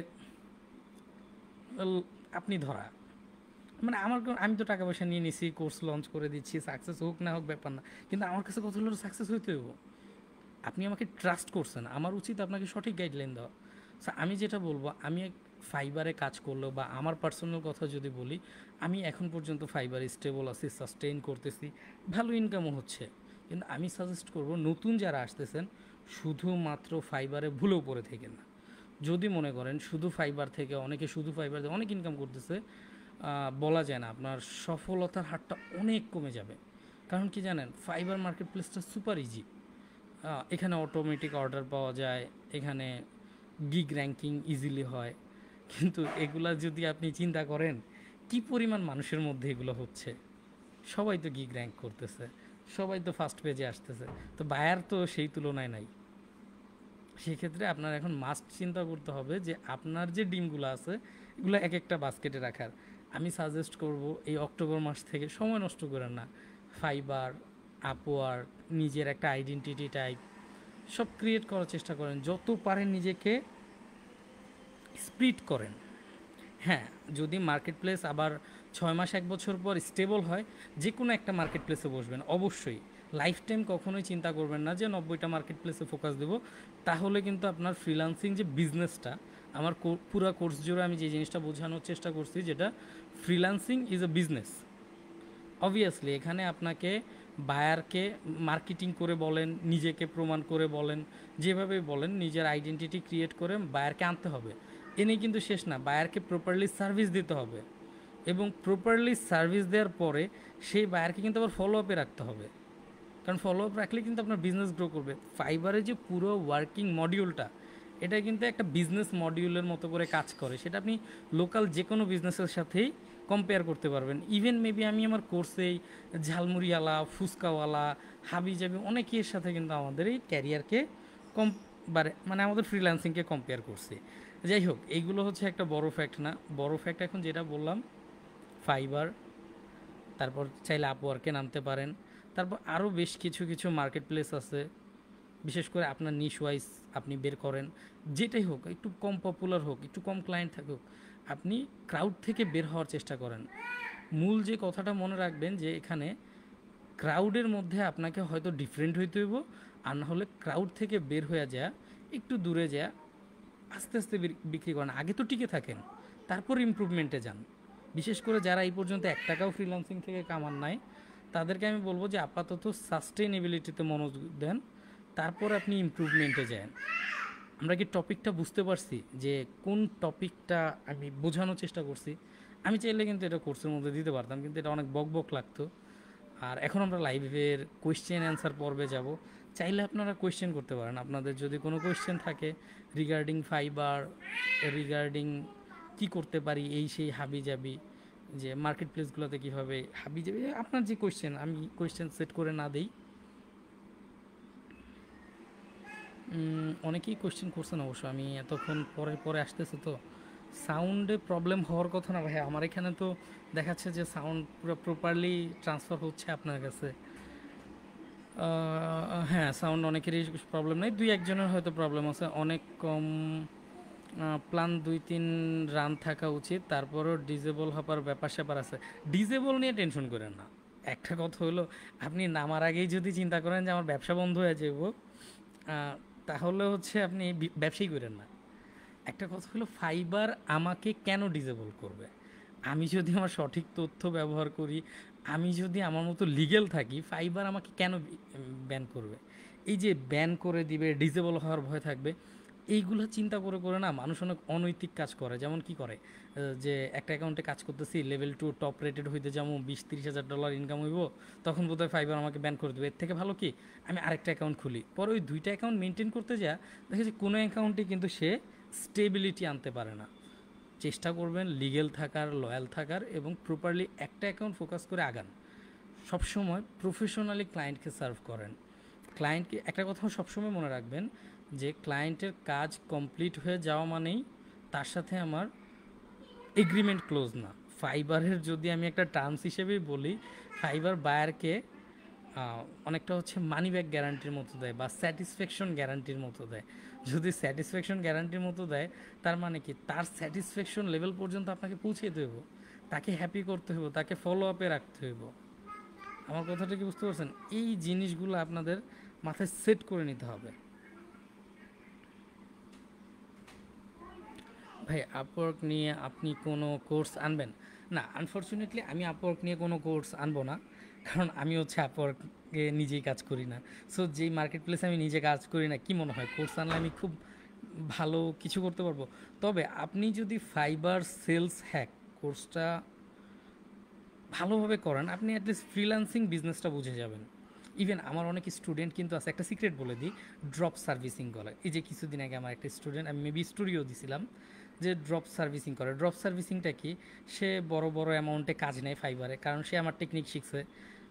আপনি ধরা, মানে আমার আমি তো টাকা পয়সা নিয়ে নিছি, কোর্স লঞ্চ করে দিচ্ছি, সাকসেস হোক না হোক ব্যাপার না, কিন্তু আমার কাছে কত হলো সাকসেস হইতে হইব। আপনি আমাকে ট্রাস্ট করছেন, আমার উচিত আপনাকে সঠিক গাইডলাইন দেওয়া। সো আমি যেটা বলবো, আমি ফাইবারে কাজ করলেও বা আমার পার্সোনাল কথা যদি বলি, আমি এখন পর্যন্ত ফাইবারে স্টেবল আছি, সাস্টেইন করতেছি, ভালো ইনকামও হচ্ছে। কিন্তু আমি সাজেস্ট করব নতুন যারা আসতেছেন, শুধুমাত্র ফাইবারে ভুলেও পড়ে থেকে না। যদি মনে করেন শুধু ফাইবার থেকে, অনেকে শুধু ফাইবার থেকে অনেক ইনকাম করতেছে, বলা যায় না, আপনার সফলতার হারটা অনেক কমে যাবে। কারণ কি জানেন, ফাইবার মার্কেট প্লেসটা সুপার ইজি। এখানে অটোমেটিক অর্ডার পাওয়া যায়, এখানে গিগ র্যাঙ্কিং ইজিলি হয়। কিন্তু এগুলা যদি আপনি চিন্তা করেন কি পরিমাণ মানুষের মধ্যে এগুলো হচ্ছে, সবাই তো গিগ র্যাঙ্ক করতেছে, সবাই তো ফার্স্ট পেজে আসতেছে, তো বায়ার তো সেই তুলনায় নাই। সেক্ষেত্রে আপনার এখন মাস্ট চিন্তা করতে হবে যে আপনার যে ডিমগুলো আছে এগুলো এক একটা বাস্কেটে রাখার। আমি সাজেস্ট করব এই অক্টোবর মাস থেকে সময় নষ্ট করেন না, ফাইবার, আপওয়ার্ক, নিজের একটা আইডেন্টিটি টাইপ সব ক্রিয়েট করার চেষ্টা করেন, যত পারেন নিজেকে স্প্লিট করেন। হ্যাঁ, যদি মার্কেট প্লেস আবার 6 মাস 1 বছর পর স্টেবল হয়, যে কোনো একটা মার্কেট প্লেসে বসবেন অবশ্যই। লাইফ টাইম কখনোই চিন্তা করবেন না যে 90টা মার্কেট প্লেসে ফোকাস দেবো, তাহলে কিন্তু আপনার ফ্রিল্যান্সিং যে বিজনেসটা, আমার পুরো কোর্স জুড়ে আমি যে জিনিসটা বোঝানোর চেষ্টা করছি, যেটা freelancing is a business. Obviously এখানে আপনাকে বায়ারকে মার্কেটিং করে বলেন, নিজেকে প্রমাণ করে বলেন, যেভাবে বলেন নিজের আইডেন্টিটি ক্রিয়েট করে বায়ারকে আনতে হবে। এনেই কিন্তু শেষ না, বায়ারকে প্রপারলি সার্ভিস দিতে হবে, এবং প্রপারলি সার্ভিস দেওয়ার পরে সেই বায়ারকে কিন্তু আবার ফলো আপে রাখতে হবে, কারণ ফলো আপ রাখলে কিন্তু আপনার বিজনেস গ্রো করবে। ফাইবারের যে পুরো ওয়ার্কিং মডিউলটা, এটা কিন্তু একটা বিজনেস মডিউলের মতো করে কাজ করে, সেটা আপনি লোকাল যে কোনো বিজনেসের সাথেই কম্পেয়ার করতে পারবেন। ইভেন মেবি আমি আমার কোর্সেই ঝালমুড়িওয়ালা, ফুচকাওয়ালা, হাবি জাবি অনেকের সাথে কিন্তু আমাদের এই ক্যারিয়ারকে কম মানে আমাদের ফ্রিল্যান্সিংকে কম্পেয়ার করছি। যাই হোক, এইগুলো হচ্ছে একটা বড় ফ্যাক্ট না। বড় ফ্যাক্ট এখন যেটা বললাম, ফাইবার, তারপর চাইলে আপওয়ার্কে নামতে পারেন, তারপর আরও বেশ কিছু কিছু মার্কেট প্লেস আছে, বিশেষ করে আপনার নিশ ওয়াইজ আপনি বের করেন। যেটাই হোক, একটু কম পপুলার হোক, একটু কম ক্লায়েন্ট থাকুক, আপনি ক্রাউড থেকে বের হওয়ার চেষ্টা করেন। মূল যে কথাটা মনে রাখবেন যে এখানে ক্রাউডের মধ্যে আপনাকে হয়তো ডিফারেন্ট হইতে হইব, আর না হলে ক্রাউড থেকে বের হয়ে যায়, একটু দূরে যায়, আস্তে আস্তে বিক্রি করেন। আগে তো টিকে থাকেন, তারপর ইমপ্রুভমেন্টে যান। বিশেষ করে যারা এই পর্যন্ত 1 টাকাও ফ্রিল্যান্সিং থেকে কামান নাই, তাদেরকে আমি বলবো যে আপাতত সাস্টেনেবিলিটিতে মনোযোগ দেন, তারপর আপনি ইমপ্রুভমেন্টে যান। আমরা কি টপিকটা বুঝতে পারছি যে কোন টপিকটা আমি বোঝানোর চেষ্টা করছি? আমি চাইলে কিন্তু এটা কোর্সের মধ্যে দিতে পারতাম, কিন্তু এটা অনেক বক বক লাগতো। আর এখন আমরা লাইভের কোয়েশ্চেন অ্যান্সার পর্বে যাব। চাইলে আপনারা কোয়েশ্চেন করতে পারেন, আপনাদের যদি কোনো কোয়েশ্চেন থাকে রিগার্ডিং ফাইবার, রিগার্ডিং কি করতে পারি এই সেই হাবি জাবি, যে মার্কেট প্লেসগুলোতে কীভাবে হাবি জাবি, আপনার যে কোয়েশ্চেন, আমি কোয়েশ্চেন সেট করে না দেই। অনেকেই কোয়েশ্চেন করছেন অবশ্য, আমি এতক্ষণ পরে পরে আসতেছে তো সাউন্ডে প্রবলেম হওয়ার কথা না ভাই। আমার এখানে তো দেখাচ্ছে যে সাউন্ড পুরো প্রপারলি ট্রান্সফার হচ্ছে আপনার কাছে। হ্যাঁ, সাউন্ড অনেকেরই প্রবলেম নেই, 2-1জনের হয়তো প্রবলেম আছে। অনেক কম প্ল্যান 2-3 রান থাকা উচিত, তারপরও ডিজেবল হবার ব্যাপার স্যাপার আছে। ডিজেবল নিয়ে টেনশন করেন না। একটা কথা হলো, আপনি নামার আগেই যদি চিন্তা করেন যে আমার ব্যবসা বন্ধ হয়ে যাব, তাহলে হচ্ছে আপনি ব্যবসাই করেন না। একটা কথা হলো, ফাইবার আমাকে কেন ডিজেবল করবে? আমি যদি আমার সঠিক তথ্য ব্যবহার করি, আমি যদি আমার মতো লিগেল থাকি, ফাইবার আমাকে কেন ব্যান করবে? এই যে ব্যান করে দিবে, ডিজেবল হওয়ার ভয় থাকবে, এইগুলো চিন্তা করে করে না মানুষ অনেক অনৈতিক কাজ করে। যেমন কি করে, যে একটা অ্যাকাউন্টে কাজ করতেছি, লেভেল 2 টপ রেটেড হইতে যেমন $20-30 হাজার ইনকাম হইব, তখন বোধহয় ফাইবার আমাকে ব্যান করে দেবে। এর থেকে ভালো কি আমি আরেকটা অ্যাকাউন্ট খুলি, পরে ওই 2টা অ্যাকাউন্ট মেনটেন করতে যা দেখে যে কোনো অ্যাকাউন্টে কিন্তু সে স্টেবিলিটি আনতে পারে না। চেষ্টা করবেন লিগেল থাকার, লয়াল থাকার, এবং প্রপারলি একটা অ্যাকাউন্ট ফোকাস করে আগান। সবসময় প্রফেশনালি ক্লায়েন্টকে সার্ভ করেন। ক্লায়েন্টকে একটা কথা সবসময় মনে রাখবেন যে ক্লায়েন্টের কাজ কমপ্লিট হয়ে যাওয়া মানেই তার সাথে আমার এগ্রিমেন্ট ক্লোজ না। ফাইবারের যদি আমি একটা টার্মস হিসেবেই বলি, ফাইবার বায়ারকে অনেকটা হচ্ছে মানি ব্যাক গ্যারান্টির মতো দেয়, বা স্যাটিসফ্যাকশন গ্যারান্টির মতো দেয়। যদি স্যাটিসফ্যাকশন গ্যারান্টির মতো দেয়, তার মানে কি তার স্যাটিসফ্যাকশন লেভেল পর্যন্ত আপনাকে পৌঁছে দেবো, তাকে হ্যাপি করতে হইব, তাকে ফলো আপে রাখতে হইব। আমার কথাটা কি বুঝতে পারছেন? এই জিনিসগুলো আপনাদের মাথায় সেট করে নিতে হবে। ভাই, আপওয়ার্ক নিয়ে আপনি কোনো কোর্স আনবেন? না, আনফর্চুনেটলি আমি আপওয়ার্ক নিয়ে কোনো কোর্স আনবো না, কারণ আমি হচ্ছে আপওয়ার্কে নিজেই কাজ করি না। সো যেই মার্কেট প্লেসে আমি নিজে কাজ করি না, কি মনে হয় কোর্স আনলে আমি খুব ভালো কিছু করতে পারবো? তবে আপনি যদি ফাইবার সেলস হ্যাক কোর্সটা ভালোভাবে করেন, আপনি অ্যাটলিস্ট ফ্রিল্যান্সিং বিজনেসটা বুঝে যাবেন। ইভেন আমার অনেক স্টুডেন্ট কিন্তু আছে, একটা সিক্রেট বলে দিই, ড্রপ সার্ভিসিং করে। এই যে কিছুদিন আগে আমার একটা স্টুডেন্ট, আমি মেবি স্টুডিও দিছিলাম, যে ড্রপ সার্ভিসিং করে। ড্রপ সার্ভিসিংটা কি? সে বড় বড় অ্যামাউন্টে কাজ নেয় ফাইবারে, কারণ সে আমার টেকনিক শিখছে,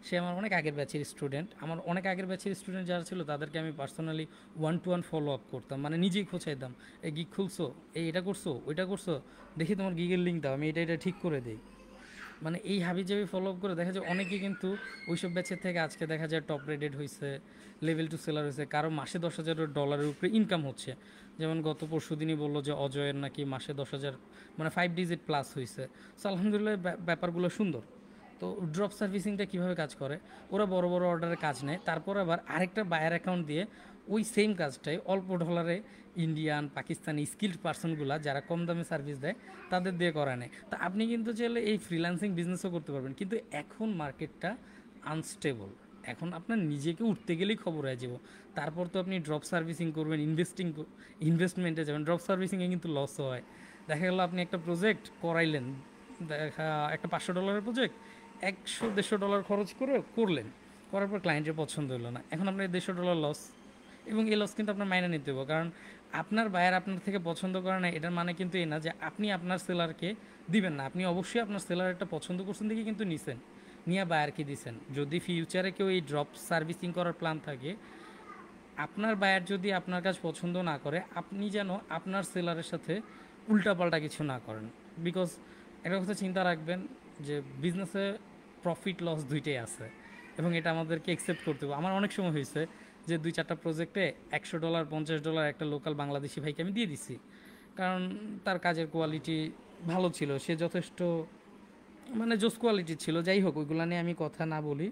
সে আমার অনেক আগের ব্যাচের স্টুডেন্ট। আমার অনেক আগের ব্যাচের স্টুডেন্ট যারা ছিল তাদেরকে আমি personally one to one follow up করতাম, মানে নিজেই খোঁচাইতাম, এই গিগ খুলছো, এই এটা করছো, ওইটা করছো, দেখি তোমার গিগের লিঙ্ক দাও, আমি এটা ঠিক করে দিই। মানে এই হাবিজাবি ফলো আপ করে দেখা যায় অনেকেই কিন্তু ওইসব ব্যাচের থেকে আজকে দেখা যায় টপ রেটেড হয়েছে, লেভেল টু সেলার হয়েছে, কারো মাসে $10,000 উপরে ইনকাম হচ্ছে। যেমন গত পরশু দিনই বললো যে অজয়ের নাকি মাসে 10,000, মানে 5 ডিজিট প্লাস হয়েছে। সো আলহামদুলিল্লাহ ব্যাপারগুলো সুন্দর। তো ড্রপ সার্ভিসিংটা কীভাবে কাজ করে, ওরা বড় বড় অর্ডারে কাজ নেয়, তারপর আবার আরেকটা বায়ার অ্যাকাউন্ট দিয়ে ওই সেম কাজটাই অল্প ডলারে ইন্ডিয়ান পাকিস্তানি স্কিল্ড পার্সনগুলো যারা কম দামে সার্ভিস দেয় তাদের দিয়ে করা নেয়। তো আপনি কিন্তু চাইলে এই ফ্রিল্যান্সিং বিজনেসও করতে পারবেন, কিন্তু এখন মার্কেটটা আনস্টেবল। এখন আপনার নিজেকে উঠতে গেলেই খবর হয়ে যাব, তারপর তো আপনি ড্রপ সার্ভিসিং করবেন, ইনভেস্টমেন্টে যাবেন। ড্রপ সার্ভিসিংয়ে কিন্তু লসও হয়। দেখা গেলো আপনি একটা প্রজেক্ট করাইলেন, দেখা একটা $500 প্রজেক্ট, $100-150 খরচ করে করলেন, করার পর ক্লায়েন্টের পছন্দ হলো না, এখন আপনার $150 লস। এবং এই লস কিন্তু আপনার মাইনে নিতে হবে, কারণ আপনার বায়ার আপনার থেকে পছন্দ করে না, এটার মানে কিন্তু এই না যে আপনি আপনার সেলারকে দিবেন না। আপনি অবশ্যই আপনার সেলার একটা পছন্দ করছেন দেখে কিন্তু নিছেন, নিয়ে বায়ারকে দিছেন। যদি ফিউচারে কেউ এই ড্রপ সার্ভিসিং করার প্ল্যান থাকে, আপনার বায়ার যদি আপনার কাজ পছন্দ না করে, আপনি যেন আপনার সেলারের সাথে উল্টাপাল্টা কিছু না করেন। বিকজ একটা কথা চিন্তা রাখবেন যে বিজনেসে প্রফিট লস দুইটাই আছে, এবং এটা আমাদেরকে অ্যাকসেপ্ট করতে হবে। আমার অনেক সময় হয়েছে যে 2-4টা প্রজেক্টে $100 $50 একটা লোকাল বাংলাদেশি ভাইকে আমি দিয়ে দিছি, কারণ তার কাজের কোয়ালিটি ভালো ছিল, সে যথেষ্ট মানে জোস কোয়ালিটির ছিল। যাই হোক, ওইগুলো নিয়ে আমি কথা না বলি।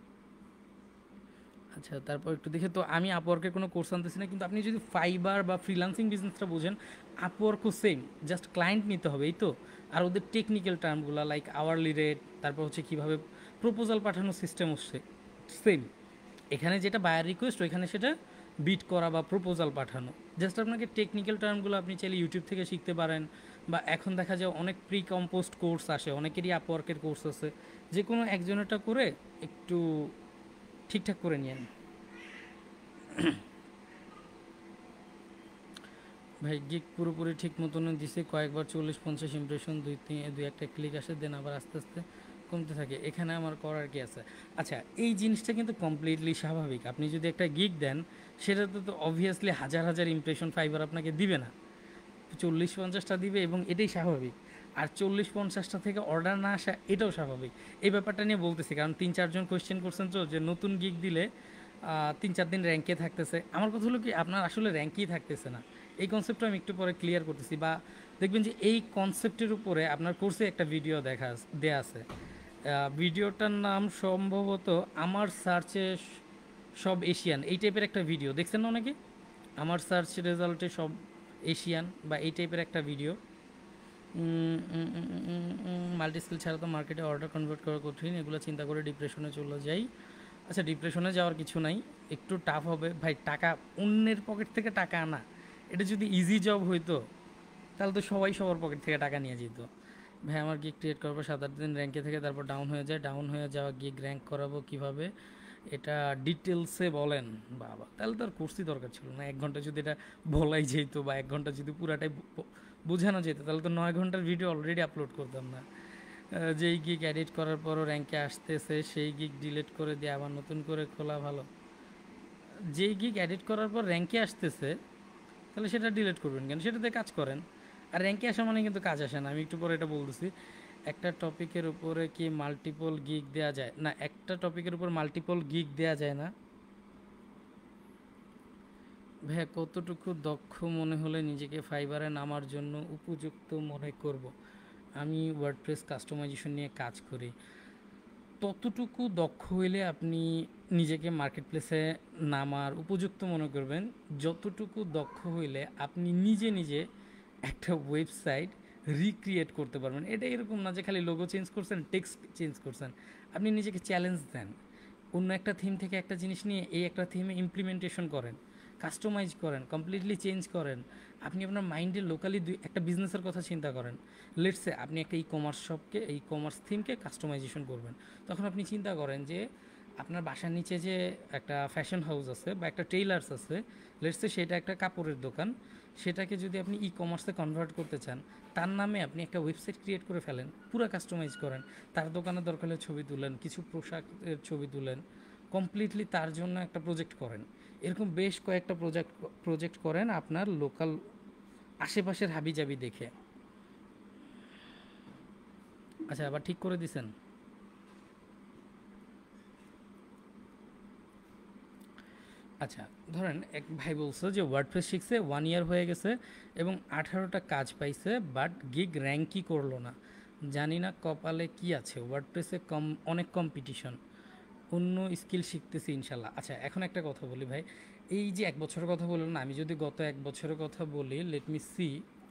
আচ্ছা, তারপর একটু দেখে, তো আমি আপওয়ার্কের কোনো কোর্স আনতেছি না, কিন্তু আপনি যদি ফাইবার বা ফ্রিল্যান্সিং বিজনেসটা বোঝেন, আপওয়ার্কও সেম, জাস্ট ক্লায়েন্ট নিতে হবে, এই তো। আর ওদের টেকনিক্যাল টার্মগুলো লাইক আওয়ারলি রেট, তারপর হচ্ছে কীভাবে প্রপোজাল পাঠানোর সিস্টেম হচ্ছে সেম। এখানে যেটা বায়ার রিকোয়েস্ট, ওইখানে সেটা বিট করা বা প্রপোজাল পাঠানো। জাস্ট আপনাকে টেকনিক্যাল টার্মগুলো আপনি চাইলে ইউটিউব থেকে শিখতে পারেন, বা এখন দেখা যায় অনেক প্রি কম্পোস্ট কোর্স আসে, অনেকেরই আপওয়ার্কের কোর্স আছে, যে কোনো একজনেরটা করে একটু ঠিকঠাক করে নিয়েন। ভাই গিগ পুরোপুরি ঠিক মতন দিছে, কয়েকবার 40-50 ইমপ্রেশন, দুই একটা ক্লিক আসে, দেন আবার আস্তে আস্তে কমতে থাকে। এখানে আমার করার কি আছে? আচ্ছা, এই জিনিসটা কিন্তু কমপ্লিটলি স্বাভাবিক। আপনি যদি একটা গিগ দেন, সেটাতে তো অবভিয়াসলি হাজার হাজার ইমপ্রেশন ফাইবার আপনাকে দিবে না, 40-50টা দিবে, এবং এটাই স্বাভাবিক। আর 40-50টা থেকে অর্ডার না আসা, এটাও স্বাভাবিক। এই ব্যাপারটা নিয়ে বলতেছি কারণ 3-4জন কোয়েশ্চেন করছেন তো, যে নতুন গিগ দিলে 3-4 দিন র্যাঙ্কে থাকতেছে। আমার কথা হলো কি, আপনার আসলে র্যাঙ্কেই থাকতেছে না। এই কনসেপ্টটা আমি একটু পরে ক্লিয়ার করতেছি, বা দেখবেন যে এই কনসেপ্টের উপরে আপনার কোর্সে একটা ভিডিও দেয়া আছে। ভিডিওটার নাম সম্ভবত আমার সার্চে সব এশিয়ান, এই টাইপের একটা ভিডিও দেখছেন না অনেকে? আমার সার্চ রেজাল্টে সব এশিয়ান বা এই টাইপের একটা ভিডিও। মাল্টি স্কিল ছাড়া তো মার্কেটে অর্ডার কনভার্ট করা কঠিন, এগুলো চিন্তা করে ডিপ্রেশনে চলে যাই। আচ্ছা, ডিপ্রেশনে যাওয়ার কিছু নাই, একটু টাফ হবে ভাই। টাকা, অন্যের পকেট থেকে টাকা আনা, এটা যদি ইজি জব হইতো তাহলে তো সবাই সবার পকেট থেকে টাকা নিয়ে যেত। ভাই আমার গিগ ক্রিয়েট করার পর 7-8 দিন র্যাঙ্কে থেকে তারপর ডাউন হয়ে যায়, ডাউন হয়ে যাওয়া গিগ র্যাঙ্ক করাবো কীভাবে, এটা ডিটেলসে বলেন। বাবা, তাহলে তো আর কোর্সই দরকার ছিল না। 1 ঘন্টা যদি এটা বলাই যেত, বা 1 ঘন্টা যদি পুরাটাই বোঝানো যেত, তাহলে তো 9 ঘন্টার ভিডিও অলরেডি আপলোড করতাম না। যেই গিগ এডিট করার পরও র্যাঙ্কে আসতেছে, সেই গিগ ডিলিট করে দিয়ে আবার নতুন করে খোলা ভালো। যেই গিগ এডিট করার পর র্যাঙ্কে আসতেছে, তাহলে সেটা ডিলিট করবেন কেন? সেটাতে কাজ করেন। আর র্যাঙ্কে আসা মানে কিন্তু কাজ আসে না, আমি একটু পরে এটা বলতেছি। একটা টপিকের উপরে কি মাল্টিপল গিগ দেওয়া যায় না? একটা টপিকের উপর মাল্টিপল গিগ দেওয়া যায় না। ভাইয়া কতটুকু দক্ষ মনে হলে নিজেকে ফাইবারে নামার জন্য উপযুক্ত মনে করব? আমি ওয়ার্ডপ্রেস কাস্টমাইজেশন নিয়ে কাজ করি। ততটুকু দক্ষ হইলে আপনি নিজেকে মার্কেট প্লেসে নামার উপযুক্ত মনে করবেন, যতটুকু দক্ষ হইলে আপনি নিজে নিজে একটা ওয়েবসাইট রিক্রিয়েট করতে পারবেন। এটা এরকম না যে খালি লোগো চেঞ্জ করছেন, টেক্সট চেঞ্জ করছেন। আপনি নিজেকে চ্যালেঞ্জ দেন, অন্য একটা থিম থেকে একটা জিনিস নিয়ে এই একটা থিমে ইমপ্লিমেন্টেশন করেন, কাস্টমাইজ করেন, কমপ্লিটলি চেঞ্জ করেন। আপনি আপনার মাইন্ডে লোকালি একটা বিজনেসের কথা চিন্তা করেন। লেটসে আপনি একটা ই কমার্স শপকে, ই কমার্স থিমকে কাস্টমাইজেশন করবেন। তখন আপনি চিন্তা করেন যে আপনার বাসার নিচে যে একটা ফ্যাশন হাউস আছে বা একটা টেইলার্স আছে, লেটস সে সেটা একটা কাপড়ের দোকান, সেটাকে যদি আপনি ই কমার্সে কনভার্ট করতে চান, তার নামে আপনি একটা ওয়েবসাইট ক্রিয়েট করে ফেলেন, পুরো কাস্টমাইজ করেন, তার দোকানের দরকার হলে ছবি তুলেন, কিছু পোশাকের ছবি তুলেন, কমপ্লিটলি তার জন্য একটা প্রজেক্ট করেন। এরকম বেশ কয়েকটা প্রজেক্ট করেন আপনার লোকাল আশেপাশের হাবিজাবি দেখে। আচ্ছা, আবার ঠিক করে দিছেন? আচ্ছা, ধরেন এক ভাই বলছে যে ওয়ার্ডপ্রেস শিখছে, 1 ইয়ার হয়ে গেছে এবং 18টা কাজ পাইছে, বাট গিগ র্যাঙ্কই করলো না। জানি না কপালে কি আছে, ওয়ার্ডপ্রেসে অনেক কম্পিটিশন, অন্য স্কিল শিখতেছি ইনশাল্লাহ। আচ্ছা, এখন একটা কথা বলি ভাই, এই যে 1 বছরের কথা বললাম না, আমি যদি গত 1 বছরের কথা বলি, let me see,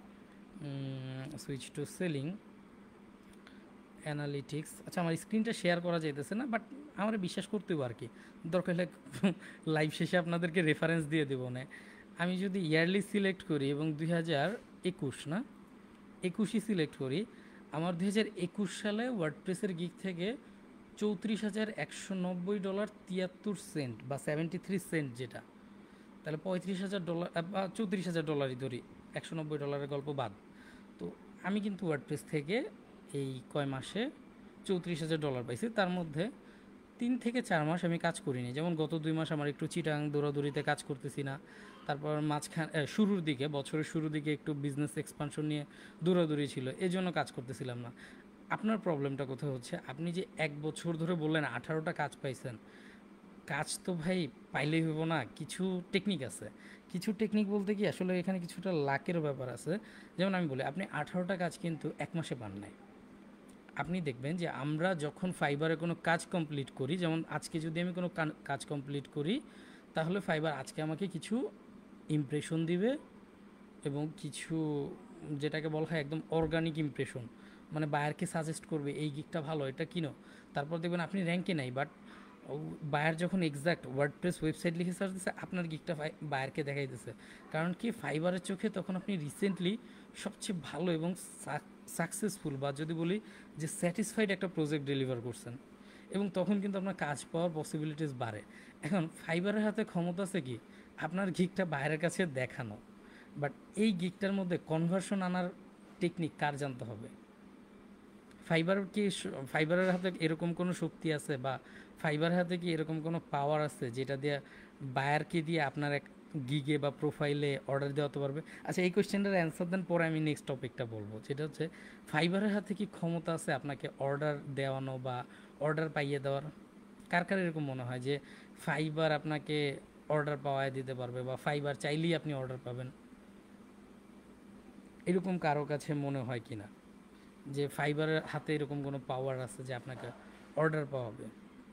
switch to selling analytics. আচ্ছা, আমার স্ক্রিনটা শেয়ার করা যাইতেছে না, বাট আমার বিশ্বাস করতেও আর কি, দরকার হলে লাইভ শেষে আপনাদেরকে রেফারেন্স দিয়ে দেবো না। আমি যদি ইয়ারলি সিলেক্ট করি এবং 2021 না 21ই সিলেক্ট করি, আমার 2021 সালে ওয়ার্ডপ্রেসের গিগ থেকে $34,190.73 বা 73 সেন্ট, যেটা তাহলে $35,000 বা $34,000 ধরি, $190 গল্প বাদ। তো আমি কিন্তু ওয়ার্ডপ্রেস থেকে এই কয় মাসে $34,000 পাইছি। তার মধ্যে 3 থেকে 4 মাস আমি কাজ করিনি, যেমন গত 2 মাস আমার একটু চিটাং দৌড়াদৌড়িতে কাজ করতেছি না। তারপর শুরুর দিকে, বছরের শুরুর দিকে একটু বিজনেস এক্সপানশন নিয়ে দৌড়াদৌড়ি ছিল, এই জন্য কাজ করতেছিলাম না। আপনার প্রবলেমটা কোথায় হচ্ছে, আপনি যে 1 বছর ধরে বললেন 18টা কাজ পাইছেন, কাজ তো ভাই পাইলেই হইব না, কিছু টেকনিক আছে। কিছু টেকনিক বলতে কি আসলে এখানে কিছুটা লাকেরও ব্যাপার আছে। যেমন আমি বলি, আপনি 18টা কাজ কিন্তু 1 মাসে পান নাই। আপনি দেখবেন যে আমরা যখন ফাইবারে কোনো কাজ কমপ্লিট করি, যেমন আজকে যদি আমি কোনো কাজ কমপ্লিট করি, তাহলে ফাইবার আজকে আমাকে কিছু ইমপ্রেশন দিবে এবং কিছু, যেটাকে বলা হয় একদম অর্গানিক ইমপ্রেশন, মানে বায়ারকে সাজেস্ট করবে এই গিকটা ভালো, এটা কিনো। তারপর দেখবেন আপনি র্যাঙ্কে নাই, বাট বায়ার যখন এক্সাক্ট ওয়ার্ডপ্রেস ওয়েবসাইট লিখে সার্চ দিচ্ছে, আপনার গিকটা বায়ারকে দেখাইতেছে। কারণ কি, ফাইবারের চোখে তখন আপনি রিসেন্টলি সবচেয়ে ভালো এবং সাকসেসফুল, বা যদি বলি যে স্যাটিসফাইড একটা প্রজেক্ট ডেলিভার করছেন, এবং তখন কিন্তু আপনার কাজ পাওয়ার পসিবিলিটিস বাড়ে। এখন ফাইবারের হাতে ক্ষমতা আছে কি, আপনার গিকটা বাইরের কাছে দেখানো, বাট এই গিকটার মধ্যে কনভার্সন আনার টেকনিক কার জানতে হবে? ফাইবার কি, ফাইবারের হাতে এরকম কোনো শক্তি আছে, বা ফাইবারের হাতে কি এরকম কোনো পাওয়ার আছে যেটা দিয়ে বায়ারকে দিয়ে আপনার এক গিগে বা প্রোফাইলে অর্ডার দেওয়াতে পারবে? আচ্ছা, এই কোয়েশ্চেনটার অ্যান্সার দেন, পরে আমি নেক্সট টপিকটা বলবো, যেটা হচ্ছে ফাইবারের হাতে কি ক্ষমতা আছে আপনাকে অর্ডার দেওয়ানো বা অর্ডার পাইয়ে দেওয়ার? কার কার এরকম মনে হয় যে ফাইবার আপনাকে অর্ডার পাওয়ায় দিতে পারবে, বা ফাইবার চাইলেই আপনি অর্ডার পাবেন? এরকম কারো কাছে মনে হয় কি না যে ফাইবারের হাতে এরকম কোনো পাওয়ার আছে যে আপনাকে অর্ডার পাওয়াবে?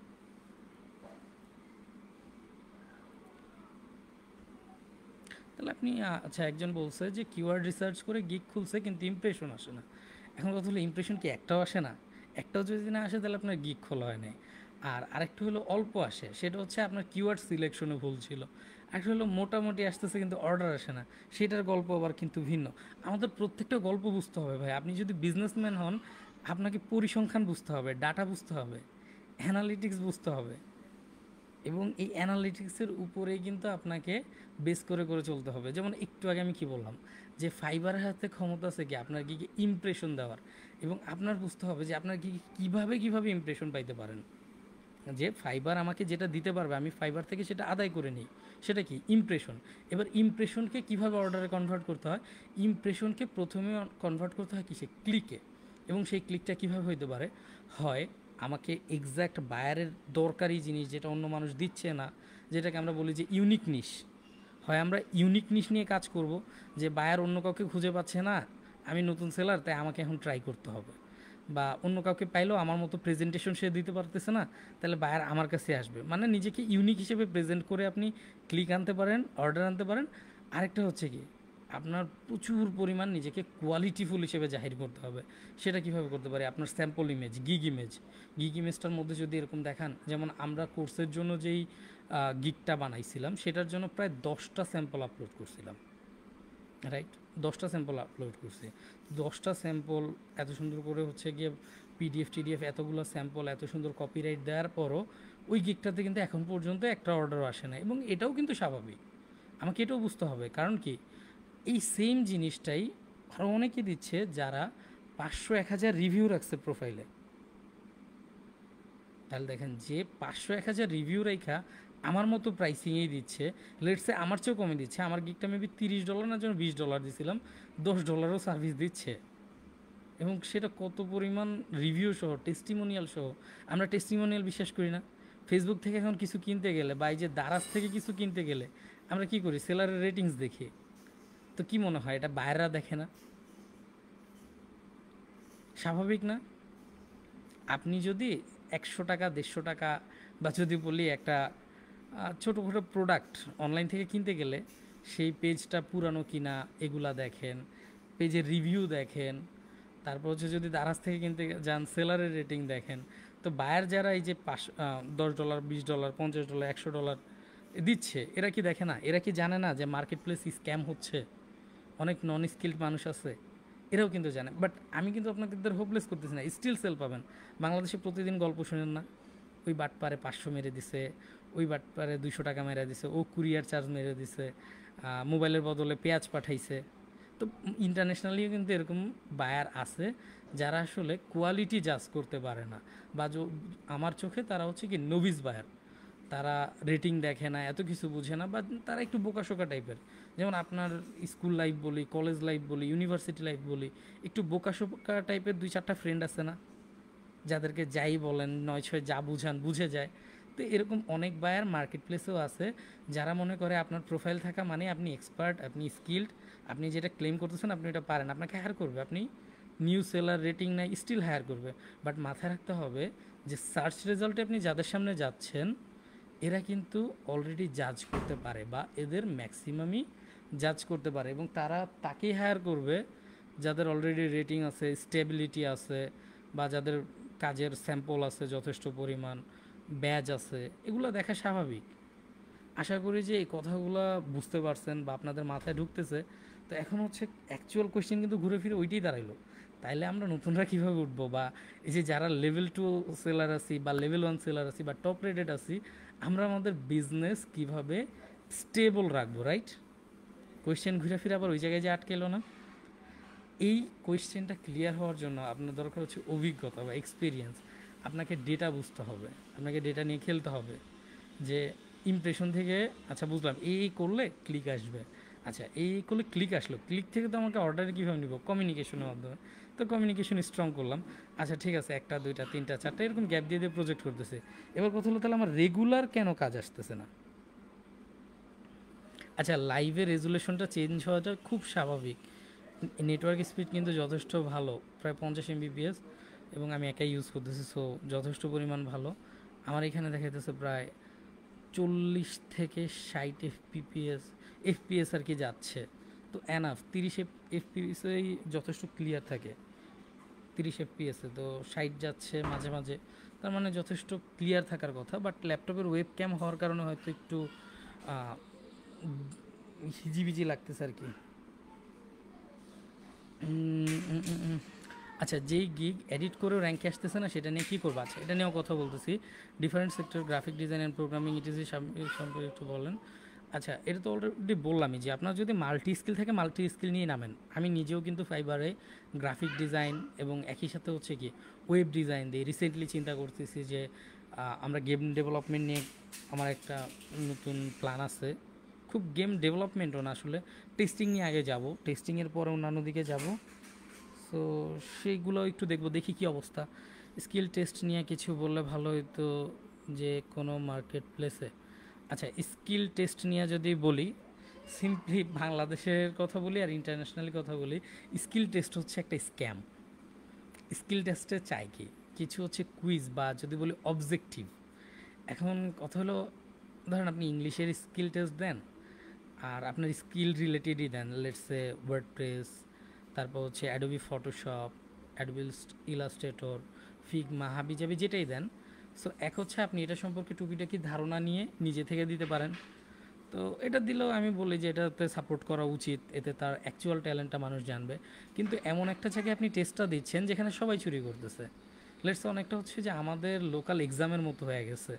তাহলে আপনি আচ্ছা, একজন বলছে যে কিওয়ার্ড রিসার্চ করে গিগ খুলছে কিন্তু ইমপ্রেশন আসে না। এখন কথা হলো, ইমপ্রেশন কি একটাও আসে না? একটাও যদি না আসে তাহলে আপনার গিগ খোলা হয় নাই। আর আরেকটা হলো অল্প আসে, সেটা হচ্ছে আপনার কিওয়ার্ড সিলেকশনে ভুল ছিল। একটা হলো মোটামুটি আসতেছে কিন্তু অর্ডার আসে না, সেটার গল্প আবার কিন্তু ভিন্ন। আমাদের প্রত্যেকটা গল্প বুঝতে হবে ভাই। আপনি যদি বিজনেসম্যান হন, আপনাকে পরিসংখ্যান বুঝতে হবে, ডাটা বুঝতে হবে, অ্যানালিটিক্স বুঝতে হবে, এবং এই অ্যানালিটিক্সের উপরেই কিন্তু আপনাকে বেস করে করে চলতে হবে। যেমন একটু আগে আমি কি বললাম, যে ফাইবারের হাতে ক্ষমতা আছে কি আপনার কি ইমপ্রেশন দেওয়ার, এবং আপনার বুঝতে হবে যে আপনার কি কীভাবে ইমপ্রেশন পাইতে পারেন। যে ফাইবার আমাকে যেটা দিতে পারবে, আমি ফাইবার থেকে সেটা আদায় করে নিই, সেটা কি ইমপ্রেশন। এবার ইমপ্রেশনকে কিভাবে অর্ডারে কনভার্ট করতে হয়? ইমপ্রেশনকে প্রথমে কনভার্ট করতে হয় কিসে? ক্লিকে। এবং সেই ক্লিকটা কীভাবে হইতে পারে? হয় আমাকে এক্স্যাক্ট বায়ারের দরকারি জিনিস যেটা অন্য মানুষ দিচ্ছে না, যেটাকে আমরা বলি যে ইউনিক নিশ, হয় আমরা ইউনিক নিশ নিয়ে কাজ করব, যে বায়ার অন্য কাউকে খুঁজে পাচ্ছে না, আমি নতুন সেলার, তাই আমাকে এখন ট্রাই করতে হবে। বা অন্য কাউকে পাইলেও আমার মতো প্রেজেন্টেশন সে দিতে পারতেছে না, তাহলে বায়ার আমার কাছে আসবে। মানে নিজেকে ইউনিক হিসেবে প্রেজেন্ট করে আপনি ক্লিক আনতে পারেন, অর্ডার আনতে পারেন। আরেকটা হচ্ছে কি, আপনার প্রচুর পরিমাণ নিজেকে কোয়ালিটিফুল হিসেবে জাহির করতে হবে। সেটা কিভাবে করতে পারে? আপনার স্যাম্পল ইমেজ, গিগ ইমেজটার মধ্যে যদি এরকম দেখান, যেমন আমরা কোর্সের জন্য যেই গিগটা বানাইছিলাম, সেটার জন্য প্রায় 10টা স্যাম্পল আপলোড করছিলাম, রাইট? 10টা স্যাম্পল আপলোড করছি। 10টা স্যাম্পল এত সুন্দর করে হচ্ছে গিয়ে পিডিএফ টিডিএফ, এতগুলো স্যাম্পল, এত সুন্দর কপিরাইট দেওয়ার পরও ওই গিগটাতে কিন্তু এখন পর্যন্ত একটা অর্ডারও আসে না, এবং এটাও কিন্তু স্বাভাবিক। আমাকে এটাও বুঝতে হবে, কারণ কি এই সেম জিনিসটাই আরও অনেকে দিচ্ছে যারা 500-1000 রিভিউ রাখছে প্রোফাইলে। তাহলে দেখেন যে 500-1000 রিভিউ রেখা আমার মতো প্রাইসিংয়েই দিচ্ছে, লেটসে আমার চেয়েও কমে দিচ্ছে, আমার গিকটা মেবি $30 না যেন $20 দিছিলাম, $10 সার্ভিস দিচ্ছে। এবং সেটা কত পরিমাণ রিভিউ সহ, টেস্টিমোনিয়াল সহ। আমরা টেস্টিমোনিয়াল বিশ্বাস করি না। ফেসবুক থেকে এখন কিছু কিনতে গেলে বা এই যে দারাজ থেকে কিছু কিনতে গেলে আমরা কি করি, সেলারের রেটিংস দেখি। তো কি মনে হয় এটা বাইরেরা দেখে না? স্বাভাবিক না? আপনি যদি 100 টাকা 150 টাকা বা যদি বলি একটা ছোটোখাটো প্রোডাক্ট অনলাইন থেকে কিনতে গেলে সেই পেজটা পুরানো কিনা এগুলা দেখেন, পেজের রিভিউ দেখেন, তারপর হচ্ছে যদি দারাজ থেকে কিনতে যান সেলারের রেটিং দেখেন। তো বায়ার যারা এই যে $10, $20, $50, $100 দিচ্ছে, এরা কি দেখে না? এরা কি জানে না যে মার্কেট প্লেস স্ক্যাম হচ্ছে? অনেক নন স্কিল্ড মানুষ আছে, এরাও কিন্তু জানে। বাট আমি কিন্তু আপনাদের হোপলেস করতেছি না, স্টিল সেল পাবেন। বাংলাদেশে প্রতিদিন গল্প শুনেন না, ওই বাটপারে 500 মেরে দিছে, ওই বাটপারে 200 টাকা মেরে দিছে, ও কুরিয়ার চার্জ মেরে দিছে, মোবাইলের বদলে পেঁয়াজ পাঠাইছে। তো ইন্টারন্যাশনালিও কিন্তু এরকম বায়ার আছে যারা আসলে কোয়ালিটি জাজ করতে পারে না, বা আমার চোখে তারা হচ্ছে কি নভিস বায়ার। তারা রেটিং দেখে না, এত কিছু বুঝে না, বা তারা একটু বোকাশোকা টাইপের। যেমন আপনার স্কুল লাইফ বলি, কলেজ লাইফ বলি, ইউনিভার্সিটি লাইফ বলি, একটু বোকাশোকা টাইপের 2-4টা ফ্রেন্ড আছে না, যাদেরকে যাই বলেন 9-6 যা বুঝান বুঝে যায়। তো এরকম অনেক বায়ার মার্কেট প্লেসেও আছে যারা মনে করে আপনার প্রোফাইল থাকা মানে আপনি এক্সপার্ট, আপনি স্কিল্ড, আপনি যেটা ক্লেম করতেছেন আপনি এটা পারেন, আপনাকে হায়ার করবে। আপনি নিউ সেলার রেটিং নাই, স্টিল হায়ার করবে। বাট মাথায় রাখতে হবে যে সার্চ রেজাল্টে আপনি যাদের সামনে যাচ্ছেন এরা কিন্তু অলরেডি জাজ করতে পারে, বা এদের ম্যাক্সিমামই জাজ করতে পারে, এবং তারা তাকেই হায়ার করবে যাদের অলরেডি রেটিং আছে, স্টেবিলিটি আছে, বা যাদের কাজের স্যাম্পল আছে যথেষ্ট পরিমাণ, ব্যাজ আছে। এগুলো দেখা স্বাভাবিক। আশা করি যে এই কথাগুলো বুঝতে পারছেন বা আপনাদের মাথায় ঢুকতেছে। তো এখন হচ্ছে অ্যাকচুয়াল কোয়েশ্চেন কিন্তু ঘুরে ফিরে ওইটাই দাঁড়াইলো, তাইলে আমরা নতুনরা কীভাবে উঠবো, বা এই যে যারা লেভেল 2 সেলার আছি বা লেভেল 1 সেলার আছি বা টপ রেটেড আছি, আমরা আমাদের বিজনেস কিভাবে স্টেবল রাখবো, রাইট? কোয়েশ্চেন ঘুরে ফিরে আবার ওই জায়গায় যে আটকে এলো না। এই কোয়েশ্চেনটা ক্লিয়ার হওয়ার জন্য আপনার দরকার হচ্ছে অভিজ্ঞতা বা এক্সপিরিয়েন্স। আপনাকে ডেটা বুঝতে হবে, আপনাকে ডেটা নিয়ে খেলতে হবে যে ইমপ্রেশন থেকে আচ্ছা বুঝলাম এই করলে ক্লিক আসবে, আচ্ছা এই করলে ক্লিক আসলো, ক্লিক থেকে তো আমাকে অর্ডারে কীভাবে নিব, কমিউনিকেশনের মাধ্যমে। তো কমিউনিকেশন স্ট্রং করলাম, আচ্ছা ঠিক আছে, 1টা 2টা 3টা 4টা এরকম গ্যাপ দিয়ে দিয়ে প্রজেক্ট করতেছে। এবার কথা হলো তাহলে আমার রেগুলার কেন কাজ আসতেছে না? আচ্ছা, লাইভে রেজুলেশনটা চেঞ্জ হওয়াটা খুব স্বাভাবিক। নেটওয়ার্ক স্পিড কিন্তু যথেষ্ট ভালো, প্রায় 50 Mbps, এবং আমি একাই ইউজ করতেছি, সো যথেষ্ট পরিমাণ ভালো। আমার এখানে দেখাইতেছে প্রায় 40 থেকে 60 এফপিএস আর কি যাচ্ছে। তো এনাফ 30 এফপিএসেই যথেষ্ট ক্লিয়ার থাকে, 30 এফপিএসে তো 60 যাচ্ছে মাঝে মাঝে, তার মানে যথেষ্ট ক্লিয়ার থাকার কথা। বাট ল্যাপটপের ওয়েব ক্যাম হওয়ার কারণে হয়তো একটু হিজিবিজি লাগতেছে আর কি। আচ্ছা, যেই গিগ এডিট করেও র্যাঙ্কে আসতেছে না সেটা নিয়ে কী করবো? আচ্ছা, এটা নিয়েও কথা বলতেছি। Different sector, graphic design and programming etc সম্পর্কে একটু বলেন। আচ্ছা, এটা তো অলরেডি বললামই যে আপনার যদি মাল্টি স্কিল থাকে মাল্টি স্কিল নিয়ে নামেন। আমি নিজেও কিন্তু ফাইবারে গ্রাফিক ডিজাইন এবং একই সাথে হচ্ছে কি ওয়েব ডিজাইন দিই। রিসেন্টলি চিন্তা করতেছি যে আমরা গেম ডেভেলপমেন্ট নিয়ে আমার একটা নতুন প্ল্যান আছে। খুব গেম ডেভেলপমেন্টও না আসলে, টেস্টিং নিয়ে আগে যাব, টেস্টিংয়ের পরে অন্যান্য দিকে যাব। সো সেইগুলো একটু দেখবো, দেখি কী অবস্থা। স্কিল টেস্ট নিয়ে কিছু বললে ভালো হতো যে কোনো মার্কেট প্লেসে। আচ্ছা, স্কিল টেস্ট নিয়ে যদি বলি, সিম্পলি বাংলাদেশের কথা বলি আর ইন্টারন্যাশনালি কথা বলি, স্কিল টেস্ট হচ্ছে একটা স্ক্যাম। স্কিল টেস্টে চাই কি কিছু হচ্ছে কুইজ, বা যদি বলি অবজেক্টিভ। এখন কথা হলো, ধরেন আপনি ইংলিশের স্কিল টেস্ট দেন আর আপনার স্কিল রিলেটেডই দেন, লেটসে ওয়ার্ডপ্রেস, তারপর হচ্ছে Adobe Photoshop, Adobe Illustrator, Figma, হাবিজাবি যেটাই দেন। সো এক হচ্ছে আপনি এটা সম্পর্কে টুকিটাকি ধারণা নিয়ে নিজে থেকে দিতে পারেন। তো এটা দিলেও আমি বলি যে এটাতে সাপোর্ট করা উচিত, এতে তার অ্যাকচুয়াল ট্যালেন্টটা মানুষ জানবে। কিন্তু এমন একটা জায়গায় আপনি টেস্টটা দিচ্ছেন যেখানে সবাই চুরি করতেছে। লেটস অনেকটা হচ্ছে যে আমাদের লোকাল এক্সামের মতো হয়ে গেছে,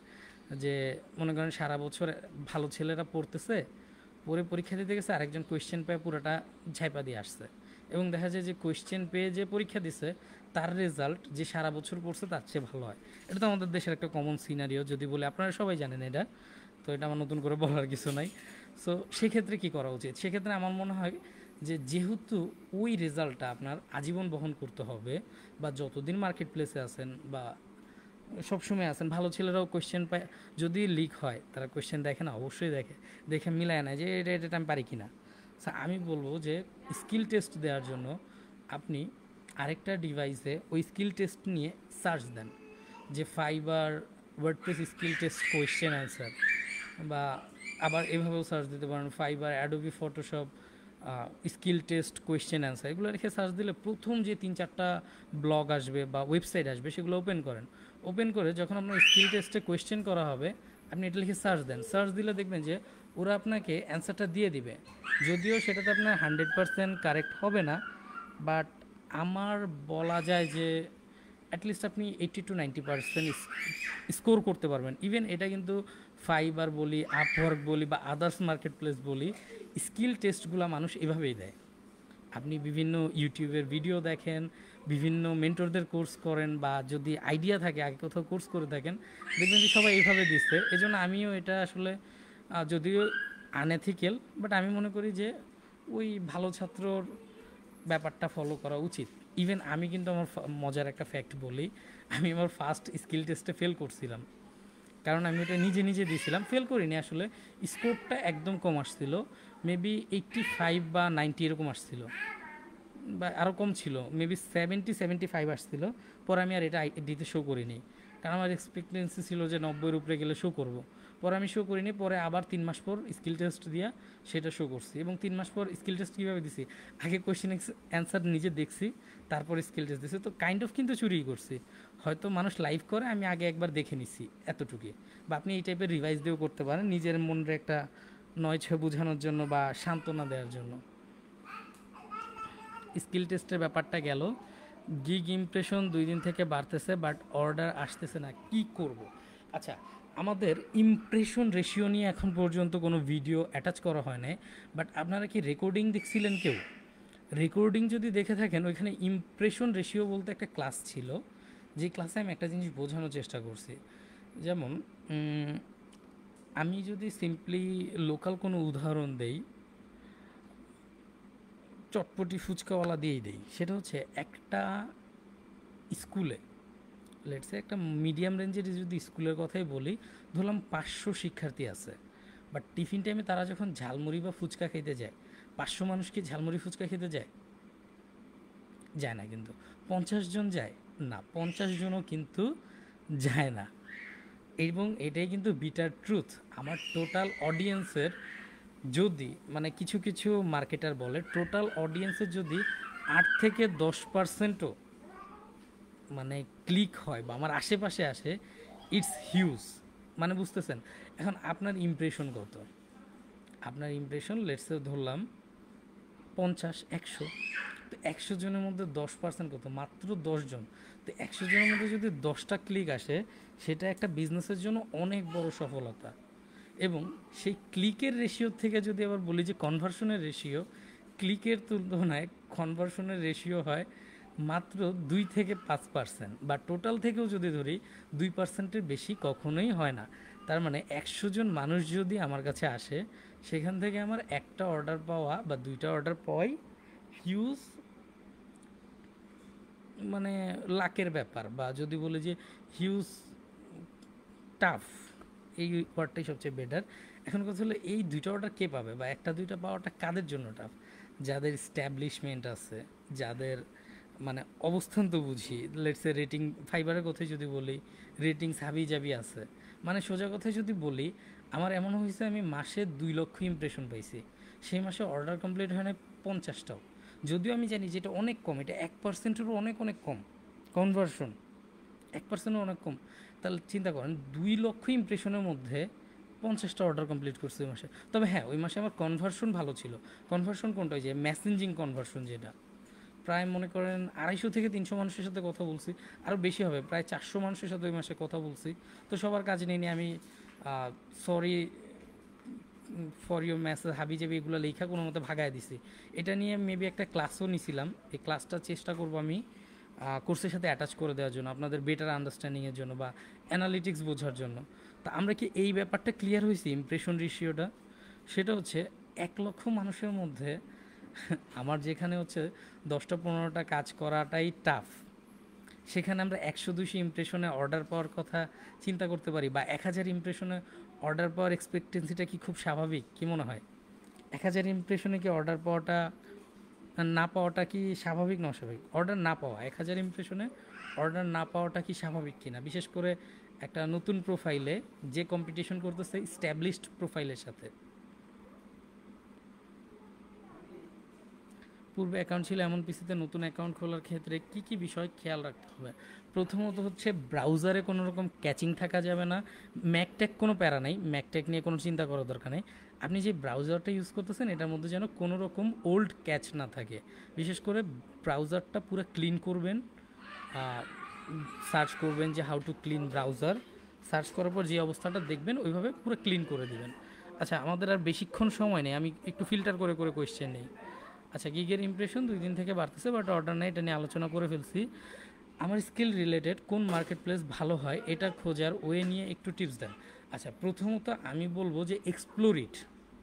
যে মনে করেন সারা বছর ভালো ছেলেরা পড়তেছে, পড়ে পরীক্ষা দিতে গেছে, আরেকজন কোয়েশ্চেন পেয়ে পুরোটা ঝাইপা দিয়ে আসছে, এবং দেখা যায় যে কোয়েশ্চেন পেয়ে যে পরীক্ষা দিছে তার রেজাল্ট যে সারা বছর পড়ছে তার চেয়ে ভালো হয়। এটা তো আমাদের দেশের একটা কমন সিনারিও, যদি বলে আপনারা সবাই জানেন এটা, তো এটা আমার নতুন করে বলার কিছু নাই। সো সেক্ষেত্রে কী করা উচিত? সেক্ষেত্রে আমার মনে হয় যে যেহেতু ওই রেজাল্টটা আপনার আজীবন বহন করতে হবে, বা যতদিন মার্কেট প্লেসে আছেন বা সবসময় আছেন, ভালো ছেলেরাও কোয়েশ্চেন পায়, যদি লিক হয় তারা কোয়েশ্চেন দেখে না, অবশ্যই দেখে, দেখে মিলায় না যে এটা এটা আমি পারি কি না। আমি বলবো যে স্কিল টেস্ট দেওয়ার জন্য আপনি আরেকটা ডিভাইসে ওই স্কিল টেস্ট নিয়ে সার্চ দেন, যে Fiverr WordPress skill test question answer, বা আবার এভাবেও সার্চ দিতে পারেন Fiverr Adobe Photoshop skill test question answer, এগুলো রেখে সার্চ দিলে প্রথম যে 3-4টা ব্লগ আসবে বা ওয়েবসাইট আসবে সেগুলো ওপেন করেন। ওপেন করে যখন আপনার স্কিল টেস্টে কোয়েশ্চেন করা হবে আপনি এটা লিখে সার্চ দেন, সার্চ দিলে দেখবেন যে ওরা আপনাকে অ্যান্সারটা দিয়ে দিবে, যদিও সেটাতে আপনার 100% কারেক্ট হবে না, বাট আমার বলা যায় যে অ্যাটলিস্ট আপনি 80-90% স্কোর করতে পারবেন। ইভেন এটা কিন্তু ফাইবার বলি, আপওয়ার্ক বলি বা আদার্স মার্কেট প্লেস বলি, স্কিল টেস্টগুলো মানুষ এভাবেই দেয়। আপনি বিভিন্ন ইউটিউবের ভিডিও দেখেন, বিভিন্ন মেন্টরদের কোর্স করেন, বা যদি আইডিয়া থাকে আগে কোথাও কোর্স করে থাকেন, দেখবেন যে সবাই এইভাবে দিচ্ছে। এজন্য আমিও এটা আসলে যদিও আনএথিক্যাল, বাট আমি মনে করি যে ওই ভালো ছাত্রর ব্যাপারটা ফলো করা উচিত। ইভেন আমি কিন্তু আমার মজার একটা ফ্যাক্ট বলি, আমি আমার ফার্স্ট স্কিল টেস্টে ফেল করছিলাম, কারণ আমি ওটা নিজে নিজে দিয়েছিলাম, ফেল করিনি আসলে, স্কোরটা একদম কম আসছিল, মেবি 85 বা 90 এরকম আসছিল, বা আরও কম ছিল, মেবি 70-75 আসছিল। পরে আমি আর এটা দিতে শো করিনি, কারণ আমার এক্সপেক্টেন্সি ছিল যে 90-এর উপরে গেলে শো করব। পরে আমি শো করিনি, পরে আবার 3 মাস পর স্কিল টেস্ট দিয়া সেটা শো করছি, এবং 3 মাস পর স্কিল টেস্ট কীভাবে দিছি, আগে কোয়েশ্চেন অ্যান্সার নিজে দেখছি, তারপর স্কিল টেস্ট দিছি, তো কাইন্ড অফ কিন্তু চুরিই করছি। হয়তো মানুষ লাইভ করে, আমি আগে একবার দেখে নিছি এতটুকুই। বা আপনি এই টাইপের রিভাইজ দিয়েও করতে পারেন নিজের মনের একটা নয় ছয় বোঝানোর জন্য বা সান্ত্বনা দেওয়ার জন্য। স্কিল টেস্টের ব্যাপারটা গেল, গিগ ইমপ্রেশন 2 দিন থেকে বাড়তেছে বাট অর্ডার আসতেছে না, কি করব? আচ্ছা, আমাদের ইমপ্রেশন রেশিও নিয়ে এখন পর্যন্ত কোনো ভিডিও অ্যাটাচ করা হয় না, বাট আপনারা কি রেকর্ডিং দেখছিলেন কেউ? রেকর্ডিং যদি দেখে থাকেন, ওইখানে ইমপ্রেশন রেশিও বলতে একটা ক্লাস ছিল, যে ক্লাসে আমি একটা জিনিস বোঝানোর চেষ্টা করছি। যেমন আমি যদি সিম্পলি লোকাল কোনো উদাহরণ দেই, চটপটি ফুচকাওয়ালা দিয়েই দেই, সেটা হচ্ছে একটা স্কুলে, লেটসে একটা মিডিয়াম রেঞ্জের যদি স্কুলের কথাই বলি, ধরলাম 500 শিক্ষার্থী আছে, বাট টিফিন টাইমে তারা যখন ঝালমুড়ি বা ফুচকা খেতে যায়, 500 মানুষ কি ঝালমুড়ি ফুচকা খেতে যায়? যায় না। কিন্তু 50 জন যায় না, 50 জনও কিন্তু যায় না। এবং এটাই কিন্তু বিটার ট্রুথ। আমার টোটাল অডিয়েন্সের যদি, মানে কিছু কিছু মার্কেটার বলে টোটাল অডিয়েন্সের যদি 8-10%ও মানে ক্লিক হয় বা আমার আশেপাশে আসে, ইটস হিউজ। মানে বুঝতেছেন? এখন আপনার ইমপ্রেশন কত? আপনার ইমপ্রেশন লেটসে ধরলাম 50-100, তো 100 জনের মধ্যে 10% কত? মাত্র 10 জন। তো 100 জনের মধ্যে যদি 10টা ক্লিক আসে, সেটা একটা বিজনেসের জন্য অনেক বড় সফলতা। এবং সেই ক্লিকের রেশিও থেকে যদি আবার বলি যে কনভার্সনের রেশিও, ক্লিকের তুলনায় কনভার্সনের রেশিও হয় মাত্র 2-5%, বা টোটাল থেকেও যদি ধরি 2%-এর বেশি কখনোই হয় না। তার মানে 100 জন মানুষ যদি আমার কাছে আসে, সেখান থেকে আমার একটা অর্ডার পাওয়া বা 2টা অর্ডার পাওয়াই হিউজ, মানে লাকের ব্যাপার, বা যদি বলি যে হিউজ টাফ, এই ওয়ার্ডটাই সবচেয়ে বেটার। এখন কথা হলো এই 2টা অর্ডার কে পাবে, বা 1-2টা পাওয়াটা কাদের জন্য টাফ? যাদের স্ট্যাবলিশমেন্ট আছে, যাদের মানে অবস্থান তো বুঝি, লেটসে রেটিং, ফাইবারের কথাই যদি বলি, রেটিংস হাবি জাবি আছে। মানে সোজা কথায় যদি বলি, আমার এমন হয়েছে আমি মাসে 2 লক্ষ ইমপ্রেশন পাইছি, সেই মাসে অর্ডার কমপ্লিট হয় না 50টাও। যদিও আমি জানি যে এটা অনেক কম, এটা 1%-এরও অনেক অনেক কম কনভার্সন, 1%-ও অনেক কম। তাহলে চিন্তা করেন 2 লক্ষ ইমপ্রেশনের মধ্যে 50টা অর্ডার কমপ্লিট করছে ওই মাসে। তবে হ্যাঁ, ওই মাসে আমার কনভার্সন ভালো ছিল। কনভার্সন কোনটা? যে মেসেঞ্জিং কনভার্সন, যেটা প্রায় মনে করেন 250-300 মানুষের সাথে কথা বলছি, আরও বেশি হবে, প্রায় 400 মানুষের সাথে ওই মাসে কথা বলছি। তো সবার কাজ নিয়ে নিয়ে আমি সরি ফর ইউর মেসেজ হাবিজাবি এগুলো লেখা কোনো মতো ভাগায় দিছি। এটা নিয়ে মেবি একটা ক্লাসও নিছিলাম, এই ক্লাসটা চেষ্টা করবো আমি কোর্সের সাথে অ্যাটাচ করে দেওয়ার জন্য, আপনাদের বেটার আন্ডারস্ট্যান্ডিংয়ের জন্য বা অ্যানালিটিক্স বোঝার জন্য। তা আমরা কি এই ব্যাপারটা ক্লিয়ার হয়েছি ইমপ্রেশন রেশিওটা? সেটা হচ্ছে 1,00,000 মানুষের মধ্যে আমার যেখানে হচ্ছে 10টা 15টা কাজ করাটাই টাফ, সেখানে আমরা 100 200 ইমপ্রেশনে অর্ডার পাওয়ার কথা চিন্তা করতে পারি, বা 1000 ইমপ্রেশনে অর্ডার পাওয়ার এক্সপেক্টেন্সিটা কি খুব স্বাভাবিক? কি মনে হয় 1000 ইমপ্রেশনে কি অর্ডার পাওয়াটা না পাওয়াটা কি স্বাভাবিক না অস্বাভাবিক? অর্ডার না পাওয়া 1000 ইমপ্রেশনে অর্ডার না পাওয়াটা কি স্বাভাবিক কিনা, বিশেষ করে একটা নতুন প্রোফাইলে যে কম্পিটিশন করতেছে স্ট্যাবলিশড প্রোফাইলের সাথে? পূর্বে অ্যাকাউন্ট ছিল এমন পিসিতে নতুন অ্যাকাউন্ট খোলার ক্ষেত্রে কি কি বিষয় খেয়াল রাখতে হবে? প্রথমত হচ্ছে ব্রাউজারে কোনো রকম ক্যাচিং থাকা যাবে না। ম্যাকটেক কোনো প্যারা নাই, ম্যাকটেক নিয়ে কোনো চিন্তা করার দরকার নেই। আপনি যে ব্রাউজারটা ইউজ করতেছেন এটার মধ্যে যেন কোনো রকম ওল্ড ক্যাচ না থাকে। বিশেষ করে ব্রাউজারটা পুরো ক্লিন করবেন, সার্চ করবেন যে how to clean browser, search করার পর যে অবস্থাটা দেখবেন ওইভাবে পুরো ক্লিন করে দিবেন। আচ্ছা, আমাদের আর বেশিক্ষণ সময় নেই, আমি একটু ফিল্টার করে করে কোয়েশ্চেন নেই। আচ্ছা, গিগের ইমপ্রেশন 2 দিন থেকে বাড়তেছে বাট অর্ডার নেই, এটা নিয়ে আলোচনা করে ফেলছি। আমার স্কিল রিলেটেড কোন মার্কেট প্লেস ভালো হয় এটা খোঁজার ওয়ে নিয়ে একটু টিপস দেন। আচ্ছা, প্রথমত আমি বলবো যে এক্সপ্লোর ইট।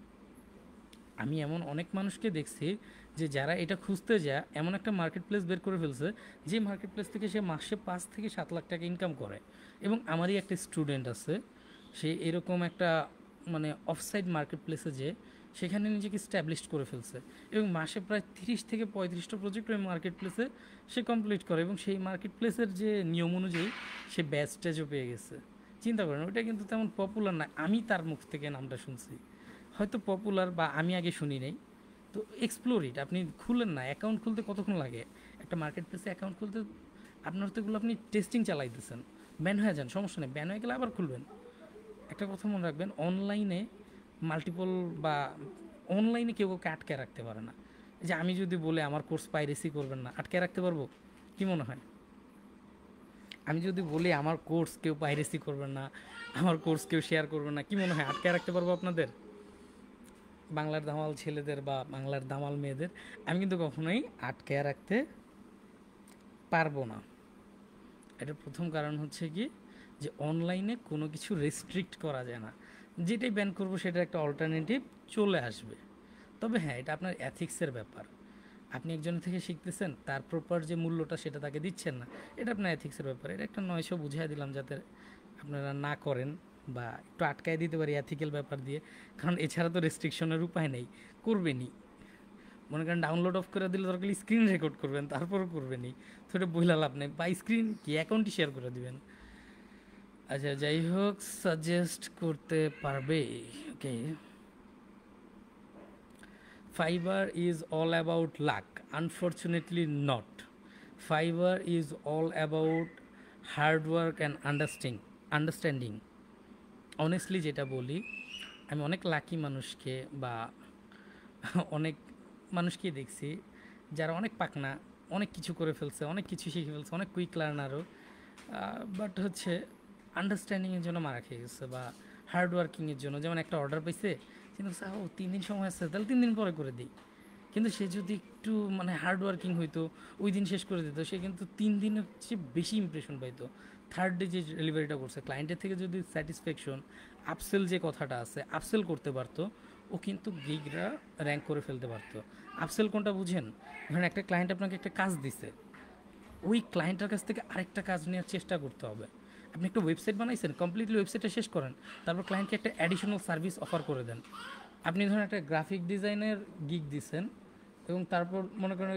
আমি এমন অনেক মানুষকে দেখছি যে যারা এটা খুঁজতে যায় এমন একটা মার্কেট প্লেস বের করে ফেলছে, যে মার্কেট প্লেস থেকে সে মাসে 5 থেকে 7 লাখ টাকা ইনকাম করে। এবং আমারই একটা স্টুডেন্ট আছে, সে এরকম একটা মানে অফসাইড মার্কেট প্লেসে যে সেখানে নিজেকে স্ট্যাবলিশ করে ফেলছে, এবং মাসে প্রায় 30 থেকে 35টা প্রজেক্ট ওই মার্কেট প্লেসে সে কমপ্লিট করে, এবং সেই মার্কেট প্লেসের যে নিয়ম অনুযায়ী সে ব্যাচ ট্যাচও পেয়ে গেছে। চিন্তা করেন, ওইটা কিন্তু তেমন পপুলার না, আমি তার মুখ থেকে নামটা শুনছি, হয়তো পপুলার বা আমি আগে শুনি নাই। তো এক্সপ্লোর ইট, আপনি খুলেন না। অ্যাকাউন্ট খুলতে কতক্ষণ লাগে একটা মার্কেট প্লেসে? অ্যাকাউন্ট খুলতে আপনার তো এগুলো আপনি টেস্টিং চালাইতেছেন, ব্যান হয়ে যান, সমস্যা নেই, ব্যান হয়ে গেলে আবার খুলবেন। একটা কথা মনে রাখবেন, অনলাইনে মাল্টিপল বা অনলাইনে কেউ কাউকে আটকে রাখতে পারে না। যে আমি যদি বলে আমার কোর্স পাইরেসি করবেন না, আটকে রাখতে পারবো? কি মনে হয়? আমি যদি বলি আমার কোর্স কেউ পাইরেসি করবেন না, আমার কোর্স কেউ শেয়ার করবেন না, কি মনে হয় আটকে রাখতে পারবো আপনাদের? বাংলার দামাল ছেলেদের বা বাংলার দামাল মেয়েদের আমি কিন্তু কখনোই আটকে রাখতে পারবো না। এটার প্রথম কারণ হচ্ছে কি, যে অনলাইনে কোনো কিছু রেস্ট্রিক্ট করা যায় না, যেটাই ব্যান করবো সেটার একটা অল্টারনেটিভ চলে আসবে। তবে হ্যাঁ, এটা আপনার অ্যাথিক্সের ব্যাপার। আপনি একজনের থেকে শিখতেছেন, তার প্রপার যে মূল্যটা সেটা তাকে দিচ্ছেন না, এটা আপনার অ্যাথিক্সের ব্যাপার। এটা একটা 900 বুঝিয়ে দিলাম যাতে আপনারা না করেন, বা একটু আটকায় দিতে পারি অ্যাথিক্যাল ব্যাপার দিয়ে, কারণ এছাড়া তো রেস্ট্রিকশনের উপায় নেই, করবেনই। মনে করেন ডাউনলোড অফ করে দিলে দরকার স্ক্রিন রেকর্ড করবেন, তারপরও করবেনই, তো এটা বইলা লাভ নেই, বা স্ক্রিন কি অ্যাকাউন্টই শেয়ার করে দিবেন। আচ্ছা, যাই হোক, সাজেস্ট করতে পারবে? Okay, Fiverr is all about luck. Unfortunately, not. Fiverr is all about hard work and understanding. Honestly যেটা বলি, আমি অনেক লাকি মানুষকে বা অনেক মানুষকেই দেখছি যারা অনেক পাকনা, অনেক কিছু করে ফেলছে, অনেক কিছু শিখে ফেলছে, অনেক কুইক লার্নারও, বাট হচ্ছে আন্ডারস্ট্যান্ডিংয়ের জন্য মারা খেয়ে গেছে, বা হার্ড ওয়ার্কিংয়ের জন্য। যেমন একটা অর্ডার পাইছে, কিন্তু ও 3 দিন সময় আছে, তাহলে 3 দিন পরে করে দিই। কিন্তু সে যদি একটু মানে হার্ড ওয়ার্কিং হইতো, ওই দিন শেষ করে দিত, সে কিন্তু 3 দিনের চেয়ে বেশি ইমপ্রেশন পাইতো। থার্ড ডে যে ডেলিভারিটা করছে, ক্লায়েন্টের থেকে যদি স্যাটিসফ্যাকশন, আপসেল যে কথাটা আছে, আপসেল করতে পারতো, ও কিন্তু গিগরা র্যাঙ্ক করে ফেলতে পারতো। আপসেল কোনটা বুঝেন? ধরেন একটা ক্লায়েন্ট আপনাকে একটা কাজ দিছে, ওই ক্লায়েন্টের কাছ থেকে আরেকটা কাজ নেওয়ার চেষ্টা করতে হবে। আপনি একটা ওয়েবসাইট বানাইছেন, কমপ্লিটলি ওয়েবসাইটটা শেষ করেন, তারপর ক্লায়েন্টকে একটা অ্যাডিশনাল সার্ভিস অফার করে দেন। আপনি ধরেন একটা গ্রাফিক ডিজাইনের গিগ দিছেন, এবং তারপর মনে করেন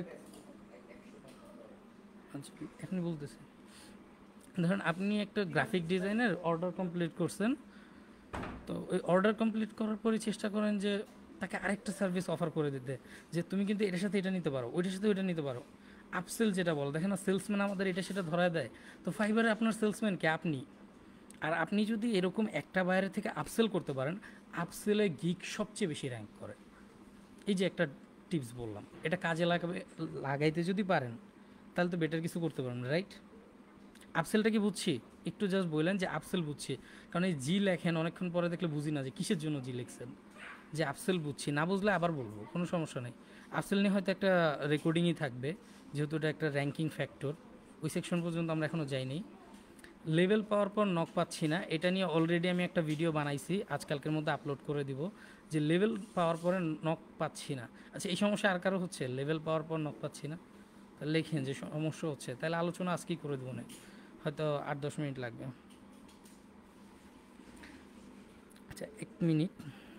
আচ্ছা, এখনই বলতেছি, ধরেন আপনি একটা গ্রাফিক ডিজাইনের অর্ডার কমপ্লিট করছেন, তো ওই অর্ডার কমপ্লিট করার পরে চেষ্টা করেন যে তাকে আরেকটা সার্ভিস অফার করে দিতে, যে তুমি কিন্তু এটার সাথে এটা নিতে পারো, ওইটার সাথে ওইটা নিতে পারো। আপসেল যেটা বলো, দেখেন না, সেলসম্যান আমাদের এটা সেটা ধরায় দেয়। তো ফাইবারে আপনার সেলসম্যান কে? আপনি। আর আপনি যদি এরকম একটা বাইরে থেকে আপসেল করতে পারেন, আপসেলে গিগ সবচেয়ে বেশি র্যাঙ্ক করে। এই যে একটা টিপস বললাম, এটা কাজে লাগাইতে যদি পারেন, তাহলে তো বেটার কিছু করতে পারেন, রাইট? আপসেলটা কি বুঝছি? একটু জাস্ট বললেন যে আপসেল বুঝছি, কারণ এই জি লেখেন অনেকক্ষণ পরে দেখলে বুঝি না যে কিসের জন্য জি লিখছেন। যে আপসেল বুঝছি, না বুঝলে আবার বলবো, কোনো সমস্যা নেই। আপসেল নিয়ে হয়তো একটা রেকর্ডিংই থাকবে, যেহেতু এটা একটা র্যাঙ্কিং ফ্যাক্টর। ওই সেকশন পর্যন্ত আমরা এখনও যাইনি। লেভেল পাওয়ার পর নক পাচ্ছি না, এটা নিয়ে অলরেডি আমি একটা ভিডিও বানাইছি, আজকালকের মধ্যে আপলোড করে দিব, যে লেভেল পাওয়ার পরে নক পাচ্ছি না। আচ্ছা, এই সমস্যা আর কারো হচ্ছে? লেভেল পাওয়ার পর নক পাচ্ছি না, তাহলে লেখেন যে সমস্যা হচ্ছে, তাহলে আলোচনা আজকেই করে দেবো না, হয়তো 8-10 মিনিট লাগবে। আচ্ছা, 1 মিনিট।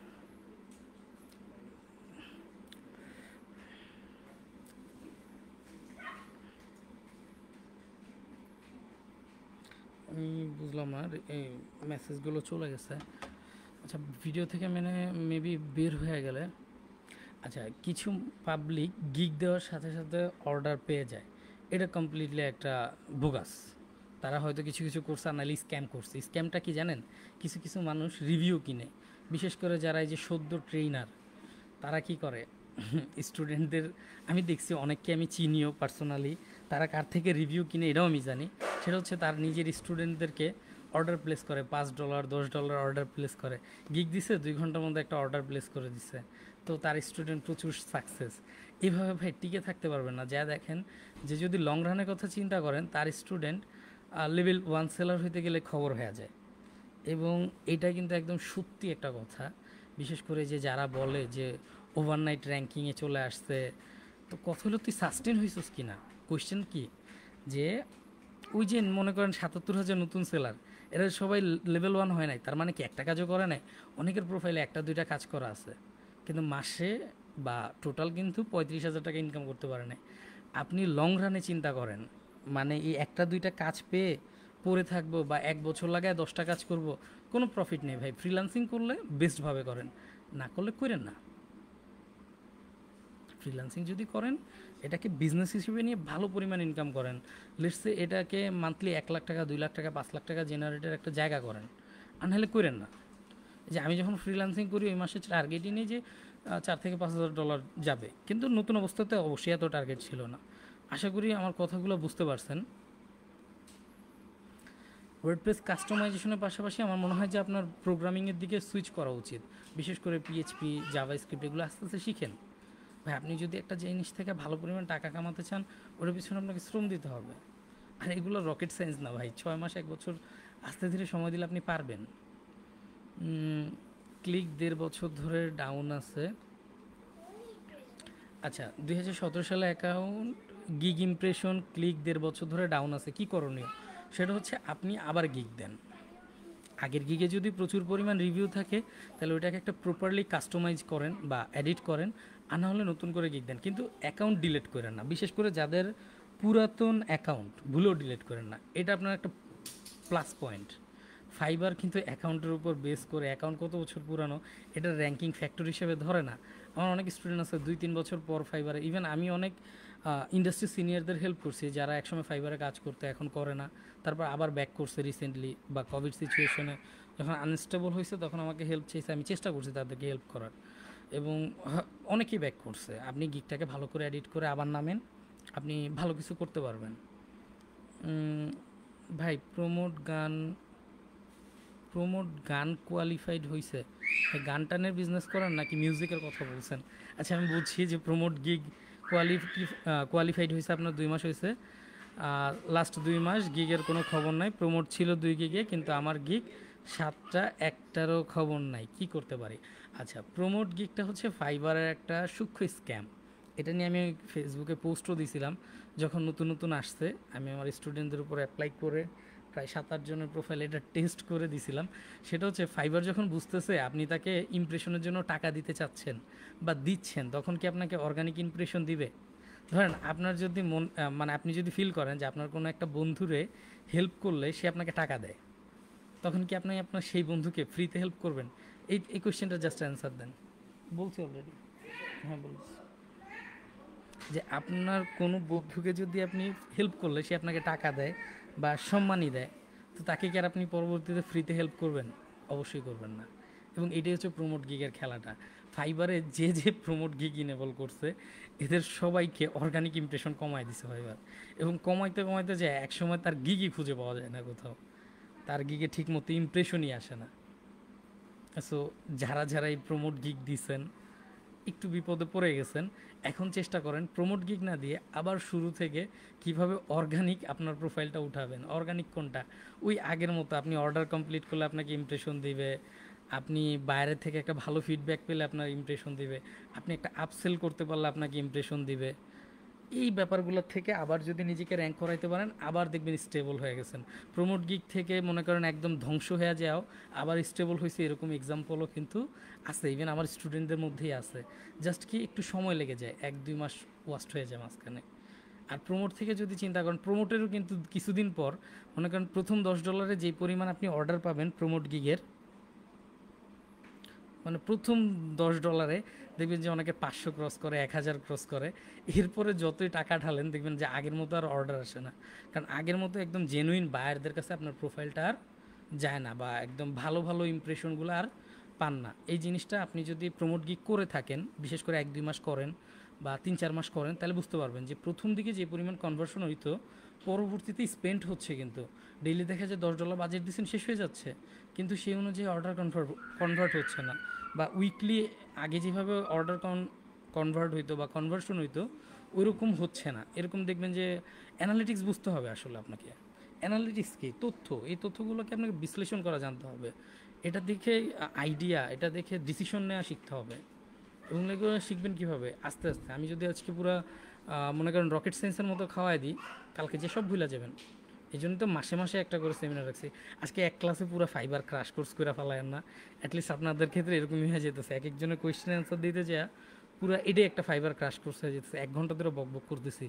আমি বুঝলাম না, এই মেসেজগুলো চলে গেছে। আচ্ছা, ভিডিও থেকে মানে মেবি বের হয়ে গেলে, আচ্ছা, কিছু পাবলিক গিগ দেওয়ার সাথে সাথে অর্ডার পেয়ে যায়, এটা কমপ্লিটলি একটা বোগাস। তারা হয়তো কিছু কিছু করছে, আর নাহলে স্ক্যাম করছে। স্ক্যামটা কি জানেন? কিছু কিছু মানুষ রিভিউ কিনে, বিশেষ করে যারা এই যে সদ্য ট্রেইনার, তারা কি করে স্টুডেন্টদের, আমি দেখছি অনেককে, আমি চিনিও পার্সোনালি, তারা কার থেকে রিভিউ কিনে এটাও আমি জানি। সেটা হচ্ছে তার নিজের স্টুডেন্টদেরকে অর্ডার প্লেস করে, $5 $10 অর্ডার প্লেস করে। গিগ দিছে, 2 ঘন্টার মধ্যে একটা অর্ডার প্লেস করে দিছে, তো তার স্টুডেন্ট প্রচুর সাকসেস। এইভাবে ভাই টিকে থাকতে পারবেন না। যা দেখেন যে যদি লং রানের কথা চিন্তা করেন, তার স্টুডেন্ট লেভেল 1 সেলার হইতে গেলে খবর হয়ে যায়। এবং এটা কিন্তু একদম সত্যি একটা কথা। বিশেষ করে যে যারা বলে যে ওভারনাইট র্যাঙ্কিংয়ে চলে আসছে, তো কথা হলো তুই সাস্টেন হয়েছিস কি না। কোয়েশ্চেন কি, যে ওই যে মনে করেন 77,000 নতুন সেলার, এরা সবাই লেভেল 1 হয় নাই, তার মানে কি একটা কাজও করে নাই? অনেকের প্রোফাইলে 1-2টা কাজ করা আছে, কিন্তু মাসে বা টোটাল কিন্তু 35,000 টাকা ইনকাম করতে পারে নাই। আপনি লং রানে চিন্তা করেন, মানে এই 1-2টা কাজ পেয়ে পড়ে থাকবো, বা 1 বছর লাগায় 10টা কাজ করব, কোনো প্রফিট নেই ভাই। ফ্রিল্যান্সিং করলে বেস্টভাবে করেন, না করলে করেন না। ফ্রিল্যান্সিং যদি করেন, এটাকে বিজনেস হিসেবে নিয়ে ভালো পরিমাণ ইনকাম করেন। লেটসে এটাকে মান্থলি 1 লাখ টাকা, 2 লাখ টাকা, 5 লাখ টাকা জেনারেটের একটা জায়গা করেন, আর নাহলে করেন না। যে আমি যখন ফ্রিল্যান্সিং করি, ওই মাসে টার্গেটই নেই যে $4,000 থেকে $5,000 যাবে, কিন্তু নতুন অবস্থাতে অবশ্যই এত টার্গেট ছিল না। আশা করি আমার কথাগুলো বুঝতে পারছেন। ওয়ার্ডপ্রেস কাস্টমাইজেশনের পাশাপাশি আমার মনে হয় যে আপনার প্রোগ্রামিংয়ের দিকে সুইচ করা উচিত। বিশেষ করে পিএইচপি, জাভাস্ক্রিপ্ট, এগুলো আস্তে আস্তে শিখেন। ভাই, আপনি যদি একটা জিনিস থেকে ভালো পরিমাণ টাকা কামাতে চান, ওটার পিছনে আপনাকে শ্রম দিতে হবে। আর এগুলো রকেট সায়েন্স না ভাই, 6 মাস 1 বছর আস্তে ধীরে সময় দিলে আপনি পারবেন। ক্লিক 1.5 বছর ধরে ডাউন আছে। আচ্ছা, 2017 সালে অ্যাকাউন্ট, গিগ ইমপ্রেশন, ক্লিক 1.5 বছর ধরে ডাউন আছে, কি করণীয়? সেটা হচ্ছে আপনি আবার গিগ দেন। আগের গিগে যদি প্রচুর পরিমাণ রিভিউ থাকে, তাহলে ওইটাকে একটা প্রপারলি কাস্টমাইজ করেন বা এডিট করেন, আর না হলে নতুন করে গিগ দেন, কিন্তু অ্যাকাউন্ট ডিলিট করেন না। বিশেষ করে যাদের পুরাতন অ্যাকাউন্ট, ভুলেও ডিলিট করেন না, এটা আপনার একটা প্লাস পয়েন্ট। ফাইবার কিন্তু অ্যাকাউন্টের উপর বেস করে, অ্যাকাউন্ট কত বছর পুরানো এটা র্যাঙ্কিং ফ্যাক্টর হিসেবে ধরে না। আমার অনেক স্টুডেন্ট আছে 2-3 বছর পর ফাইবারে, ইভেন আমি অনেক ইন্ডাস্ট্রি সিনিয়রদের হেল্প করছি, যারা একসময় ফাইবারে কাজ করতে এখন করে না, তারপর আবার ব্যাক করছে রিসেন্টলি, বা কোভিড সিচুয়েশনে যখন আনস্টেবল হয়েছে তখন আমাকে হেল্প চেয়েছে, আমি চেষ্টা করছি তাদেরকে হেল্প করার, এবং অনেকেই ব্যাক করছে। আপনি গিকটাকে ভালো করে এডিট করে আবার নামেন, আপনি ভালো কিছু করতে পারবেন। ভাই, প্রমোট গান কোয়ালিফাইড হয়েছে, গান টানের বিজনেস করেন নাকি মিউজিকের কথা বলছেন? আচ্ছা, আমি বলছি যে প্রমোট গিগ কোয়ালিফাইড হয়েছে আপনার 2 মাস হয়েছে, লাস্ট 2 মাস গিগের কোনো খবর নাই। প্রমোট ছিল 2 গিগে, কিন্তু আমার গিগ 7টা, একটারও খবর নাই, কি করতে পারি? আচ্ছা, প্রমোট গিগটা হচ্ছে ফাইবারের একটা সূক্ষ্ম স্ক্যাম। এটা নিয়ে আমি ফেসবুকে পোস্টও দিয়েছিলাম যখন নতুন নতুন আসছে। আমি আমার স্টুডেন্টদের উপর অ্যাপ্লাই করে প্রায় 7-8 জনের প্রোফাইল এটা টেস্ট করে দিছিলাম। সেটা হচ্ছে ফাইবার যখন বুঝতেছে আপনি তাকে ইমপ্রেশনের জন্য টাকা দিতে চাচ্ছেন বা দিচ্ছেন, তখন কি আপনাকে অর্গানিক ইমপ্রেশন দিবে? ধরেন আপনার যদি মানে আপনি যদি ফিল করেন যে আপনার কোনো একটা বন্ধুরে হেল্প করলে সে আপনাকে টাকা দেয়, তখন কি আপনি আপনার সেই বন্ধুকে ফ্রিতে হেল্প করবেন? এই কোয়েশ্চেনটা জাস্ট অ্যান্সার দেন। বলছি অলরেডি, হ্যাঁ বলছি, যে আপনার কোনো বন্ধুকে যদি আপনি হেল্প করলে সে আপনাকে টাকা দেয় বা সম্মানই দেয়, তো তাকে কি আর আপনি পরবর্তীতে ফ্রিতে হেল্প করবেন? অবশ্যই করবেন না। এবং এটাই হচ্ছে প্রমোট গিগের খেলাটা। ফাইবারে যে যে প্রমোট গিগ ইনেবল করছে এদের সবাইকে অর্গানিক ইমপ্রেশন কমায় দিছে ফাইবার, এবং কমাইতে কমাইতে যায় একসময় তার গিগই খুঁজে পাওয়া যায় না কোথাও, তার গিগে ঠিক মতো ইমপ্রেশনই আসে না। সো যারা যারা এই প্রমোট গিগ দিছেন একটু বিপদে পড়ে গেছেন, এখন চেষ্টা করেন প্রমোট গিগ না দিয়ে আবার শুরু থেকে কিভাবে অর্গানিক আপনার প্রোফাইলটা উঠাবেন। অর্গানিক কোনটা? ওই আগের মতো আপনি অর্ডার কমপ্লিট করলে আপনাকে ইমপ্রেশন দিবে, আপনি বাইরে থেকে একটা ভালো ফিডব্যাক পেলে আপনার ইমপ্রেশন দিবে, আপনি একটা আপসেল করতে পারলে আপনাকে ইমপ্রেশন দিবে। এই ব্যাপারগুলোর থেকে আবার যদি নিজেকে র্যাঙ্ক করাইতে পারেন আবার দেখবেন স্টেবল হয়ে গেছেন। প্রমোট গিগ থেকে মনে করেন একদম ধ্বংস হয়ে যাও আবার স্টেবল হয়েছে এরকম এক্সাম্পলও কিন্তু আছে, ইভেন আমার স্টুডেন্টদের মধ্যেই আছে। জাস্ট কি একটু সময় লেগে যায়, 1-2 মাস ওয়াস্ট হয়ে যায় মাঝখানে। আর প্রমোট থেকে যদি চিন্তা করেন, প্রমোটেরও কিন্তু কিছুদিন পর মনে করেন প্রথম $10 যেই পরিমাণ আপনি অর্ডার পাবেন প্রমোট গিগের, মানে প্রথম $10 দেখবেন যে অনেকে 500 ক্রস করে, 1000 ক্রস করে। এরপরে যতই টাকা ঢালেন দেখবেন যে আগের মতো আর অর্ডার আসে না, কারণ আগের মতো একদম জেনুইন বায়ারদের কাছে আপনার প্রোফাইলটা আর যায় না, বা একদম ভালো ভালো ইমপ্রেশনগুলো আর পান না। এই জিনিসটা আপনি যদি প্রমোট গিগ করে থাকেন, বিশেষ করে 1-2 মাস করেন বা 3-4 মাস করেন, তাহলে বুঝতে পারবেন যে প্রথম দিকে যে পরিমাণ কনভার্সন হইতো পরবর্তীতে স্পেন্ড হচ্ছে, কিন্তু ডেইলি দেখা যায় $10 বাজেট দিচ্ছেন শেষ হয়ে যাচ্ছে, কিন্তু সেই অনুযায়ী অর্ডার কনভার্ট হচ্ছে না। বা উইকলি আগে যেভাবে অর্ডার কনভার্ট হইতো বা কনভার্সন হইতো ওইরকম হচ্ছে না। এরকম দেখবেন যে অ্যানালিটিক্স বুঝতে হবে আসলে আপনাকে। অ্যানালিটিক্স কি? তথ্য। এই তথ্যগুলোকে আপনাকে বিশ্লেষণ করা জানতে হবে, এটা দেখে আইডিয়া, এটা দেখে ডিসিশন নেওয়া শিখতে হবে। এবং এগুলো শিখবেন কীভাবে? আস্তে আস্তে। আমি যদি আজকে পুরো মনে করেন রকেট সায়েন্সের মতো খাওয়াই দিই, কালকে যে সব ভুলে যাবেন। এই জন্য তো মাসে মাসে একটা করে সেমিনার রাখছি। আজকে এক ক্লাসে পুরো ফাইবার ক্রাশ কোর্স করে ফেলায়েন না। অ্যাটলিস্ট আপনাদের ক্ষেত্রে এরকমই হয়ে যেতেছে, এক একজনের কোয়েশ্চেন অ্যান্সার দিতে যা পুরো এটাই একটা ফাইবার ক্রাশ কোর্স হয়ে যেতেছে। 1 ঘন্টা ধরে বক বক করতেছি।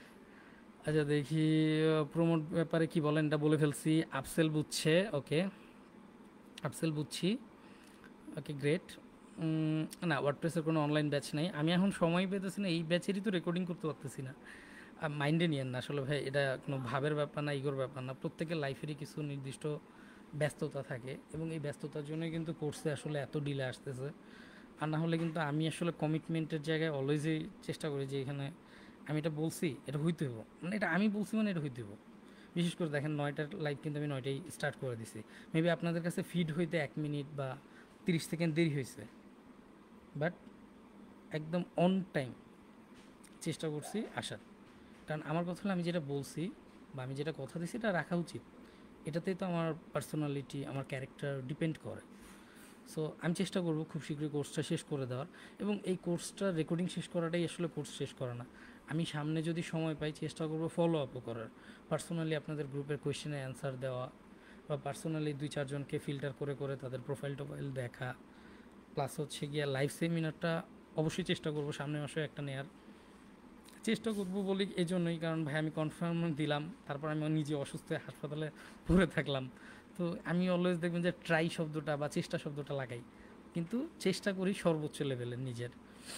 আচ্ছা দেখি, প্রমোট ব্যাপারে কি বলেন, এটা বলে ফেলছি। আপসেল বুঝছে, ওকে আপসেল বুঝছি, ওকে গ্রেট। না, ওয়ার্ডপ্রেসের কোনো অনলাইন ব্যাচ নেই, আমি এখন সময় পেতেছি না, এই ব্যাচেরই তো রেকর্ডিং করতে পারতেছি না। মাইন্ডে নিয়েন না আসলে ভাই, এটা কোনো ভাবের ব্যাপার না, ইগোর ব্যাপার না। প্রত্যেকের লাইফেরই কিছু নির্দিষ্ট ব্যস্ততা থাকে, এবং এই ব্যস্ততার জন্যই কিন্তু কোর্সে আসলে এত ডিলে আসতেছে। আর না হলে কিন্তু আমি আসলে কমিটমেন্টের জায়গায় অলওয়েজই চেষ্টা করি যে এখানে আমি এটা বলছি এটা হইতে হবো, মানে এটা আমি বলছি মানে এটা হইতে হবো। বিশেষ করে দেখেন 9টার লাইভ কিন্তু আমি 9টায় স্টার্ট করে দিছি। মেবি আপনাদের কাছে ফিড হইতে 1 মিনিট বা 30 সেকেন্ড দেরি হয়েছে, বাট একদম অন টাইম চেষ্টা করছি আসার। কারণ আমার কথা হলো আমি যেটা বলছি বা আমি যেটা কথা দিছি এটা রাখা উচিত, এটাতেই তো আমার পার্সোনালিটি, আমার ক্যারেক্টার ডিপেন্ড করে। সো আমি চেষ্টা করব খুব শীঘ্রই কোর্সটা শেষ করে দেওয়ার, এবং এই কোর্সটা রেকর্ডিং শেষ করাটাই আসলে কোর্স শেষ করা না। আমি সামনে যদি সময় পাই চেষ্টা করব ফলো আপও করার, পার্সোনালি আপনাদের গ্রুপের কোয়েশ্চেনে অ্যান্সার দেওয়া, বা পার্সোনালি 2-4 জনকে ফিল্টার করে করে তাদের প্রোফাইল টোফাইল দেখা, প্লাস হচ্ছে গিয়া লাইভ সেমিনারটা অবশ্যই চেষ্টা করব সামনের মাসে একটা নেয়ার চেষ্টা করবো বলি এই জন্যই, কারণ ভাই আমি কনফার্ম দিলাম, তারপর আমি নিজে অসুস্থ হয়ে হাসপাতালে পড়ে থাকলাম। তো আমি অলওয়েজ দেখবেন যে ট্রাই শব্দটা বা চেষ্টা শব্দটা লাগাই, কিন্তু চেষ্টা করি সর্বোচ্চ লেভেলের নিজের।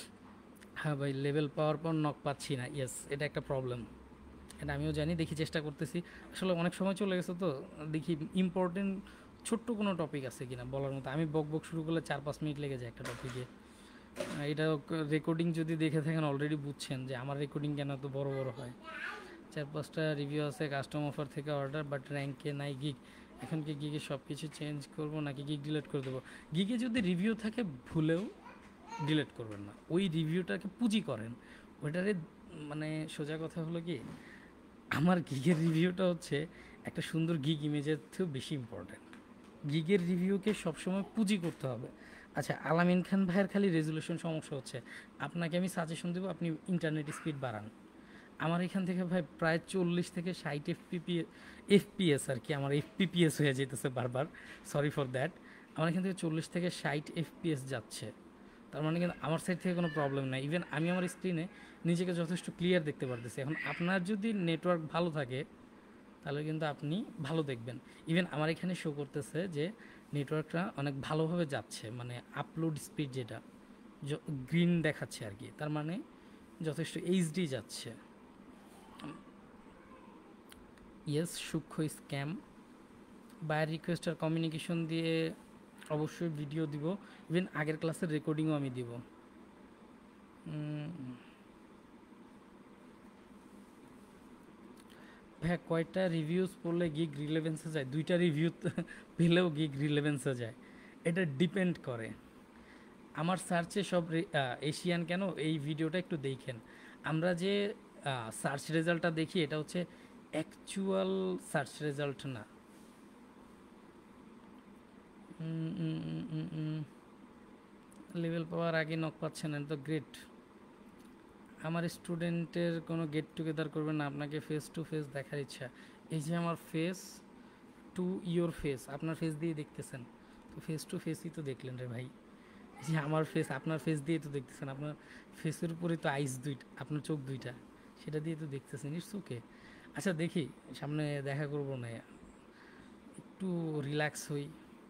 হ্যাঁ ভাই, লেভেল পাওয়ার পর নক পাচ্ছি না, ইয়েস এটা একটা প্রবলেম, এটা আমিও জানি। দেখি চেষ্টা করতেছি, আসলে অনেক সময় চলে গেছে তো, দেখি ইম্পর্টেন্ট ছোট্ট কোনো টপিক আছে কিনা বলার মতো। আমি বক বক শুরু করলে 4-5 মিনিট লেগে যায় একটা টপিকে। এটা রেকর্ডিং যদি দেখে থাকেন অলরেডি বুঝছেন যে আমার রেকর্ডিং কেন এত বড় বড় হয়। 4-5টা রিভিউ আছে কাস্টম অফার থেকে অর্ডার, বাট র্যাঙ্কে নাই গিগ। এখন কি গিগে সব কিছু চেঞ্জ করবো নাকি গিগ ডিলিট করে দেবো? গিগে যদি রিভিউ থাকে ভুলেও ডিলিট করবেন না, ওই রিভিউটাকে পুঁজি করেন ওইটারে। মানে সোজা কথা হলো কি, আমার গিগের রিভিউটা হচ্ছে একটা সুন্দর গিগ ইমেজের থেকেও বেশি ইম্পর্ট্যান্ট। গিগের রিভিউকে সবসময় পুঁজি করতে হবে। আচ্ছা, আলামিন খান ভাইয়ের খালি রেজুলেশন সমস্যা হচ্ছে, আপনাকে আমি সাজেশন দেবো আপনি ইন্টারনেট স্পিড বাড়ান। আমার এখান থেকে ভাই প্রায় 40 থেকে 60 এফপিএস আর কি, আমার এফপিপিএস হয়ে যেতেছে বারবার, সরি ফর দ্যাট। আমার এখান থেকে 40 থেকে 60 এফপিএস যাচ্ছে, তার মানে কিন্তু আমার সাইড থেকে কোনো প্রবলেম নাই। ইভেন আমি আমার স্ক্রিনে নিজেকে যথেষ্ট ক্লিয়ার দেখতে পারতেছি। এখন আপনার যদি নেটওয়ার্ক ভালো থাকে তাহলে কিন্তু আপনি ভালো দেখবেন। ইভেন আমার এখানে শো করতেছে যে নেটওয়ার্কটা অনেক ভালোভাবে যাচ্ছে, মানে আপলোড স্পিড যেটা গ্রিন দেখাচ্ছে আর কি, তার মানে যথেষ্ট এইচডি যাচ্ছে। ইয়েস, সূক্ষ্ম স্ক্যাম, বায়ার রিকোয়েস্ট আর কমিউনিকেশন দিয়ে অবশ্যই ভিডিও দিব, ইভেন আগের ক্লাসের রেকর্ডিংও আমি দিব। হ্যাঁ, কয়টা রিভিউজ পড়লে গিগ রিলেভেন্সে যায়? 2টা রিভিউ পেলেও গিগ রিলেভেন্সে যায়, এটা ডিপেন্ড করে। আমার সার্চে সব এশিয়ান কেন, এই ভিডিওটা একটু দেখেন। আমরা যে সার্চ রেজাল্টটা দেখি এটা হচ্ছে অ্যাকচুয়াল সার্চ রেজাল্ট না। লেভেল পাওয়ার আগে নক পাচ্ছেন, এটা তো গ্রেট। আমার স্টুডেন্টের কোনো গেট টুগেদার করবেন না, আপনাকে ফেস টু ফেস দেখার ইচ্ছা। এই যে আমার ফেস টু ইয়োর ফেস, আপনার ফেস দিয়ে দেখতেছেন, তো ফেস টু ফেসই তো দেখলেন রে ভাই। এই যে আমার ফেস আপনার ফেস দিয়ে তো দেখতেছেন, আপনার ফেসের উপরে তো আইস দুইটা, আপনার চোখ দুইটা, সেটা দিয়ে তো দেখতেছেন। It's okay. আচ্ছা দেখি, সামনে দেখা করবো না, একটু রিল্যাক্স হই।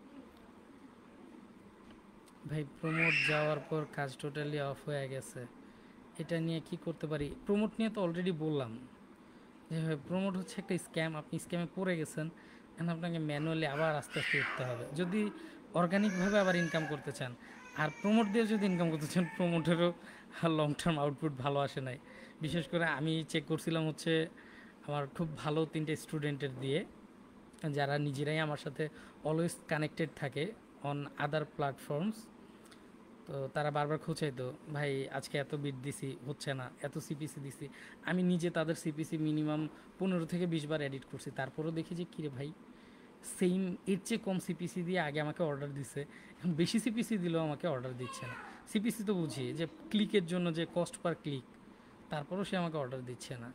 ভাই প্রমোট যাওয়ার পর কাজ টোটালি অফ হয়ে গেছে, এটা নিয়ে কি করতে পারি? প্রমোট নিয়ে তো অলরেডি বললাম যে ভাই প্রমোট হচ্ছে একটা স্ক্যাম, আপনি স্ক্যামে পড়ে গেছেন, এখন আপনাকে ম্যানুয়ালি আবার আস্তে আস্তে উঠতে হবে যদি অর্গানিকভাবে আবার ইনকাম করতে চান। আর প্রমোট দিয়ে যদি ইনকাম করতে চান, প্রমোটেরও লং টার্ম আউটপুট ভালো আসে নাই। বিশেষ করে আমি চেক করছিলাম হচ্ছে আমার খুব ভালো 3টে স্টুডেন্টের দিয়ে, যারা নিজেরাই আমার সাথে অলওয়েজ কানেক্টেড থাকে অন আদার প্ল্যাটফর্মস। তো তারা বারবার খোঁচাইতো, ভাই আজকে এত বিট দিছি হচ্ছে না, এত সিপিসি দিছি। আমি নিজে তাদের সিপিসি মিনিমাম 15 থেকে 20 বার এডিট করছি, তারপরেও দেখি যে কিরে ভাই সেম এর চেয়ে কম সিপিসি দিয়ে আগে আমাকে অর্ডার দিছে, এখন বেশি সিপিসি দিলেও আমাকে অর্ডার দিচ্ছে না। সিপিসি তো বুঝি যে ক্লিকের জন্য যে কস্ট পার ক্লিক, তারপরেও সে আমাকে অর্ডার দিচ্ছে না।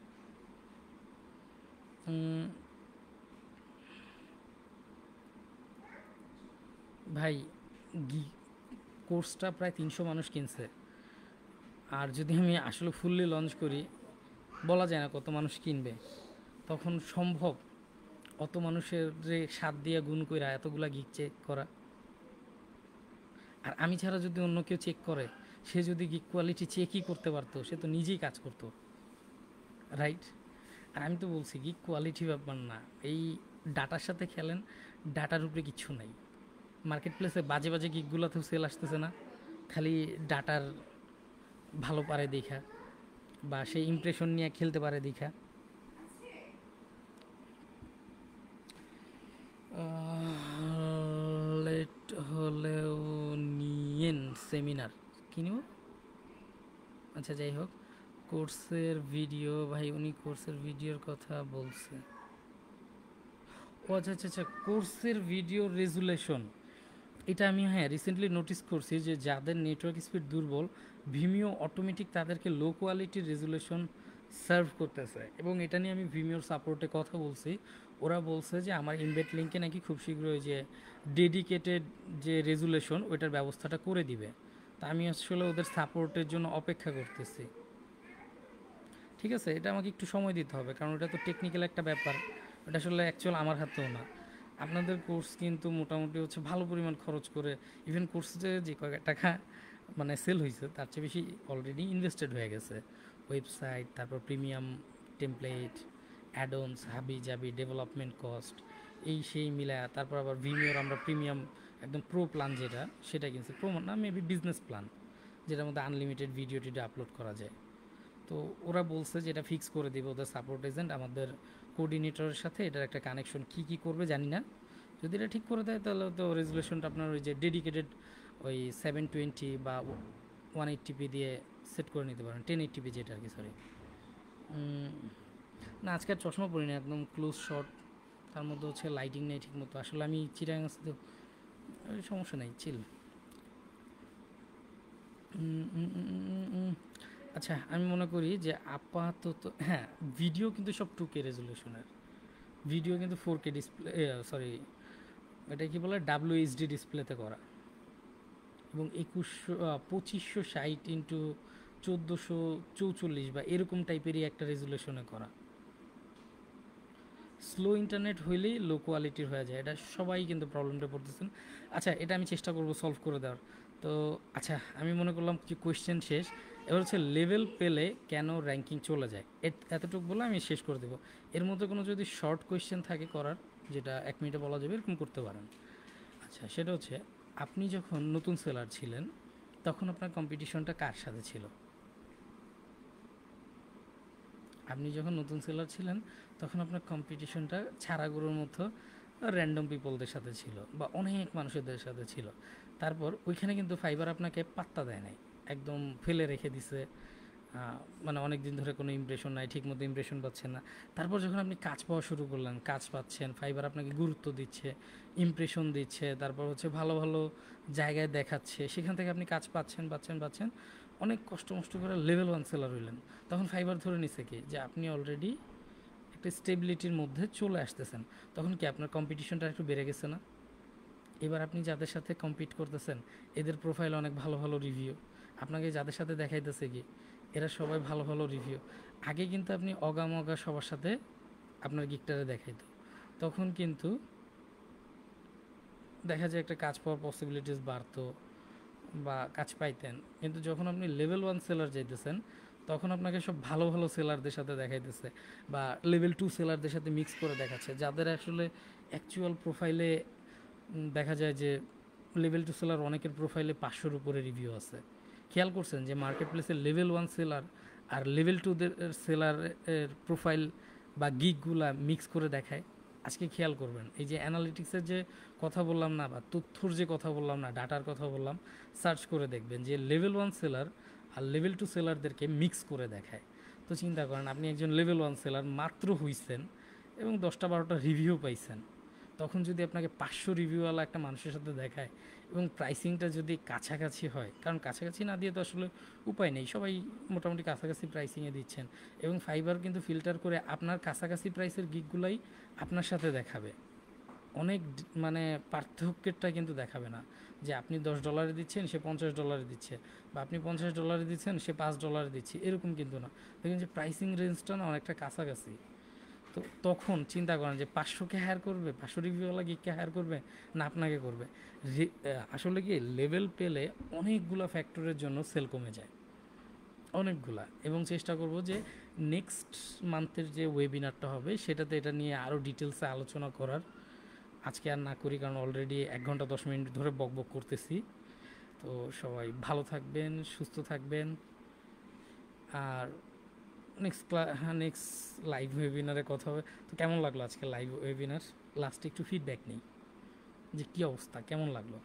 ভাই কোর্সটা প্রায় 300 মানুষ কিনছে, আর যদি আমি আসলে ফুললি লঞ্চ করি, বলা যায় না কত মানুষ কিনবে। তখন সম্ভব অত মানুষের যে 7 দিয়ে গুণ কইরা এতগুলা গিগ চেক করা? আর আমি ছাড়া যদি অন্য কেউ চেক করে, সে যদি গিগ কোয়ালিটি চেকই করতে পারতো, সে তো নিজেই কাজ করতো, রাইট? আর আমি তো বলছি গিগ কোয়ালিটি ব্যাপার না, এই ডাটার সাথে খেলেন, ডাটার উপরে কিচ্ছু নাই। মার্কেট প্লেসে বাজে বাজে গিগগুলোতেও সেল আসতেছে না, খালি ডাটার ভালো পারে দেখা, বা সে ইমপ্রেশন নিয়ে খেলতে পারে দেখা। লেট হলেও নিয়েন সেমিনার, কি নিব? আচ্ছা যাই হোক, কোর্সের ভিডিও, ভাই উনি কোর্সের ভিডিওর কথা বলছে। ও আচ্ছা আচ্ছা আচ্ছা, কোর্সের ভিডিও রেজুলেশন, এটা আমি হ্যাঁ রিসেন্টলি নোটিস করছি যে যাদের নেটওয়ার্ক স্পিড দুর্বল, ভিমিও অটোমেটিক তাদেরকে লো কোয়ালিটির রেজুলেশন সার্ভ করতেছে। এবং এটা নিয়ে আমি ভিমিওর সাপোর্টে কথা বলছি, ওরা বলছে যে আমার ইনভেট লিঙ্কে নাকি খুব শীঘ্রই যে ডেডিকেটেড যে রেজুলেশন ওইটার ব্যবস্থাটা করে দিবে। তা আমি আসলে ওদের সাপোর্টের জন্য অপেক্ষা করতেছি। ঠিক আছে, এটা আমাকে একটু সময় দিতে হবে, কারণ এটা তো টেকনিক্যাল একটা ব্যাপার, এটা আসলে অ্যাকচুয়াল আমার হাতেও না। আপনাদের কোর্স কিন্তু মোটামুটি হচ্ছে ভালো পরিমাণ খরচ করে, ইভেন কোর্সে যে কয়েক টাকা মানে সেল হয়েছে তার চেয়ে বেশি অলরেডি ইনভেস্টেড হয়ে গেছে। ওয়েবসাইট, তারপর প্রিমিয়াম টেমপ্লেট, অ্যাডন্স, হাবি জাবি, ডেভেলপমেন্ট কস্ট, এই সেই মিলায়া, তারপর আবার ভিমিওর আমরা প্রিমিয়াম একদম প্রো প্ল্যান যেটা, সেটা কিনছি। প্রো না, মেবি বিজনেস প্ল্যান, যেটার মধ্যে আনলিমিটেড ভিডিও টিডিও আপলোড করা যায়। তো ওরা বলছে যে এটা ফিক্স করে দেবে ওদের সাপোর্ট এজেন্ট আমাদের কোঅর্ডিনেটরের সাথে, এটার একটা কানেকশন কী কী করবে জানি না। যদি এটা ঠিক করে দেয় তাহলে তো রেজুলেশনটা আপনার ওই যে ডেডিকেটেড ওই 720 বা 180p দিয়ে সেট করে নিতে পারেন, 1080p যেটা আর কি, সরি। না আজকে আর চশমা পরি না, একদম ক্লোজ শট, তার মধ্যে হচ্ছে লাইটিং নেই ঠিক মতো। আসলে আমি চিরাং আসতে তো সমস্যা নেই, চিল। আচ্ছা আমি মনে করি যে আপাতত হ্যাঁ, ভিডিও কিন্তু সব 2K রেজুলেশনের, ভিডিও কিন্তু 4K ডিসপ্লে, সরি এটা কি বলে WHD ডিসপ্লেতে করা, এবং 2560x1444 বা এরকম টাইপেরই একটা রেজুলেশনে করা। স্লো ইন্টারনেট হইলেই লো কোয়ালিটির হয়ে যায়, এটা সবাই কিন্তু প্রবলেমটা পড়তেছেন। আচ্ছা এটা আমি চেষ্টা করব সলভ করে দেওয়ার। তো আচ্ছা আমি মনে করলাম কি কোয়েশ্চেন শেষ, এবার হচ্ছে লেভেল পেলে কেন র্যাঙ্কিং চলে যায়, এতটুকু বলে আমি শেষ করে দেবো। এর মধ্যে কোনো যদি শর্ট কোয়েশ্চেন থাকে করার, যেটা 1 মিনিটে বলা যাবে, এরকম করতে পারেন। আচ্ছা, সেটা হচ্ছে আপনি যখন নতুন সেলার ছিলেন তখন আপনার কম্পিটিশনটা কার সাথে ছিল? আপনি যখন নতুন সেলার ছিলেন তখন আপনার কম্পিটিশনটা ছাড়া গরুর মতো র্যান্ডম পিপলদের সাথে ছিল বা অনেক মানুষদের সাথে ছিল। তারপর ওইখানে কিন্তু ফাইবার আপনাকে পাত্তা দেয় নাই, একদম ফেলে রেখে দিছে। মানে অনেক দিন ধরে কোনো ইমপ্রেশন নাই, ঠিকমতো ইমপ্রেশন পাচ্ছেন না। তারপর যখন আপনি কাজ পাওয়া শুরু করলেন, কাজ পাচ্ছেন, ফাইবার আপনাকে গুরুত্ব দিচ্ছে, ইমপ্রেশন দিচ্ছে, তারপর হচ্ছে ভালো ভালো জায়গায় দেখাচ্ছে, সেখান থেকে আপনি কাজ পাচ্ছেন পাচ্ছেন পাচ্ছেন, অনেক কষ্ট মষ্ট করে লেভেল 1 সেলার হইলেন। তখন ফাইবার ধরে নিছে কি যে আপনি অলরেডি একটা স্টেবিলিটির মধ্যে চলে আসতেছেন। তখন কি আপনার কম্পিটিশনটা একটু বেড়ে গেছে না? এবার আপনি যাদের সাথে কম্পিট করতেছেন এদের প্রোফাইল অনেক ভালো ভালো রিভিউ, আপনাকে যাদের সাথে দেখাইতেছে কি এরা সবাই ভালো ভালো রিভিউ। আগে কিন্তু আপনি অগামগা সবার সাথে আপনার গিকটারে দেখাইতো, তখন কিন্তু দেখা যায় একটা কাজ পাওয়ার পসিবিলিটিস বাড়তো বা কাজ পাইতেন। কিন্তু যখন আপনি লেভেল 1 সেলার যাইতেছেন তখন আপনাকে সব ভালো ভালো সেলারদের সাথে দেখাইতেছে বা লেভেল 2 সেলারদের সাথে মিক্স করে দেখাচ্ছে, যাদের আসলে অ্যাকচুয়াল প্রোফাইলে দেখা যায় যে লেভেল 2 সেলার অনেকের প্রোফাইলে 500-র উপরে রিভিউ আছে। খেয়াল করছেন যে মার্কেট প্লেসে লেভেল 1 সেলার আর লেভেল 2 দের সেলারের প্রোফাইল বা গিকগুলা মিক্স করে দেখায়? আজকে খেয়াল করবেন, এই যে অ্যানালিটিক্সের যে কথা বললাম না বা তথ্যর যে কথা বললাম না, ডাটার কথা বললাম, সার্চ করে দেখবেন যে লেভেল 1 সেলার আর লেভেল 2 সেলারদেরকে মিক্স করে দেখায়। তো চিন্তা করেন আপনি একজন লেভেল 1 সেলার মাত্র হইছেন এবং 10টা-12টা রিভিউ পাইছেন, তখন যদি আপনাকে 500 রিভিউওয়ালা একটা মানুষের সাথে দেখায় এবং প্রাইসিংটা যদি কাছাকাছি হয়, কারণ কাছাকাছি না দিয়ে তো আসলে উপায় নেই, সবাই মোটামুটি কাছাকাছি প্রাইসিংয়ে দিচ্ছেন, এবং ফাইবার কিন্তু ফিল্টার করে আপনার কাছাকাছি প্রাইসের গিকগুলাই আপনার সাথে দেখাবে। অনেক মানে পার্থক্যটা কিন্তু দেখাবে না যে আপনি $10 দিচ্ছেন সে $50 দিচ্ছে, বা আপনি $50 দিচ্ছেন সে $5 দিচ্ছে, এরকম কিন্তু না। দেখুন যে প্রাইসিং রেঞ্জটা না অনেকটা কাছাকাছি। তো তখন চিন্তা করেন যে 500কে হায়ার করবে, 500 রিভিউওয়ালা গিককে হায়ার করবে না আপনাকে করবে? আসলে কি লেভেল পেলে অনেকগুলা ফ্যাক্টরের জন্য সেল কমে যায়, অনেকগুলা। এবং চেষ্টা করব যে নেক্সট মান্থের যে ওয়েবিনারটা হবে সেটাতে এটা নিয়ে আরও ডিটেলসে আলোচনা করার। আজকে আর না করি, কারণ অলরেডি 1 ঘন্টা 10 মিনিট ধরে বকবক করতেছি। তো সবাই ভালো থাকবেন, সুস্থ থাকবেন। আর নেক্সট লাইভ ওয়েবিনারে কথা হবে। তো কেমন লাগলো আজকে লাইভ ওয়েবিনার? লাস্টে একটু ফিডব্যাক নেই যে কী অবস্থা, কেমন লাগলো?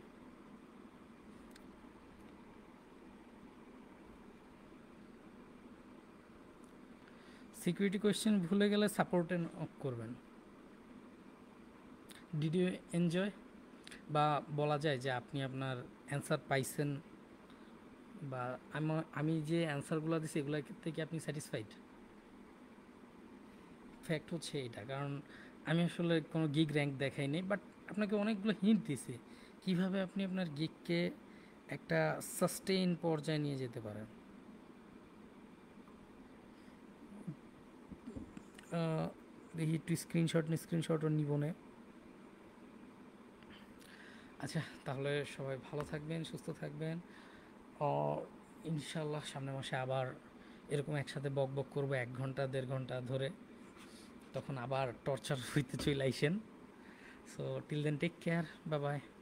সিকিউরিটি কোয়েশ্চেন ভুলে গেলে সাপোর্টে নক করবেন। Did you enjoy? বা বলা যায় যে আপনি আপনার অ্যান্সার পাইছেন, বা আমি যে অ্যান্সারগুলো দিচ্ছি এগুলো থেকে আপনি স্যাটিসফাইড? ফ্যাক্ট হচ্ছে এটা, কারণ আমি আসলে কোনো গিগ র্যাঙ্ক দেখাইনি, বাট আপনাকে অনেকগুলো হিন্ট দিছি কীভাবে আপনি আপনার গিগকে একটা সাস্টেইন পর্যায়ে নিয়ে যেতে পারেন। দেখি একটু স্ক্রিনশটও নিব না। আচ্ছা, তাহলে সবাই ভালো থাকবেন, সুস্থ থাকবেন। ইনশাল্লাহ সামনের মাসে আবার এরকম একসাথে বক বক করবো 1 ঘন্টা 1.5 ঘন্টা ধরে, তখন আবার টর্চার হইতে চলে আইসেন। So till then take care, bye by.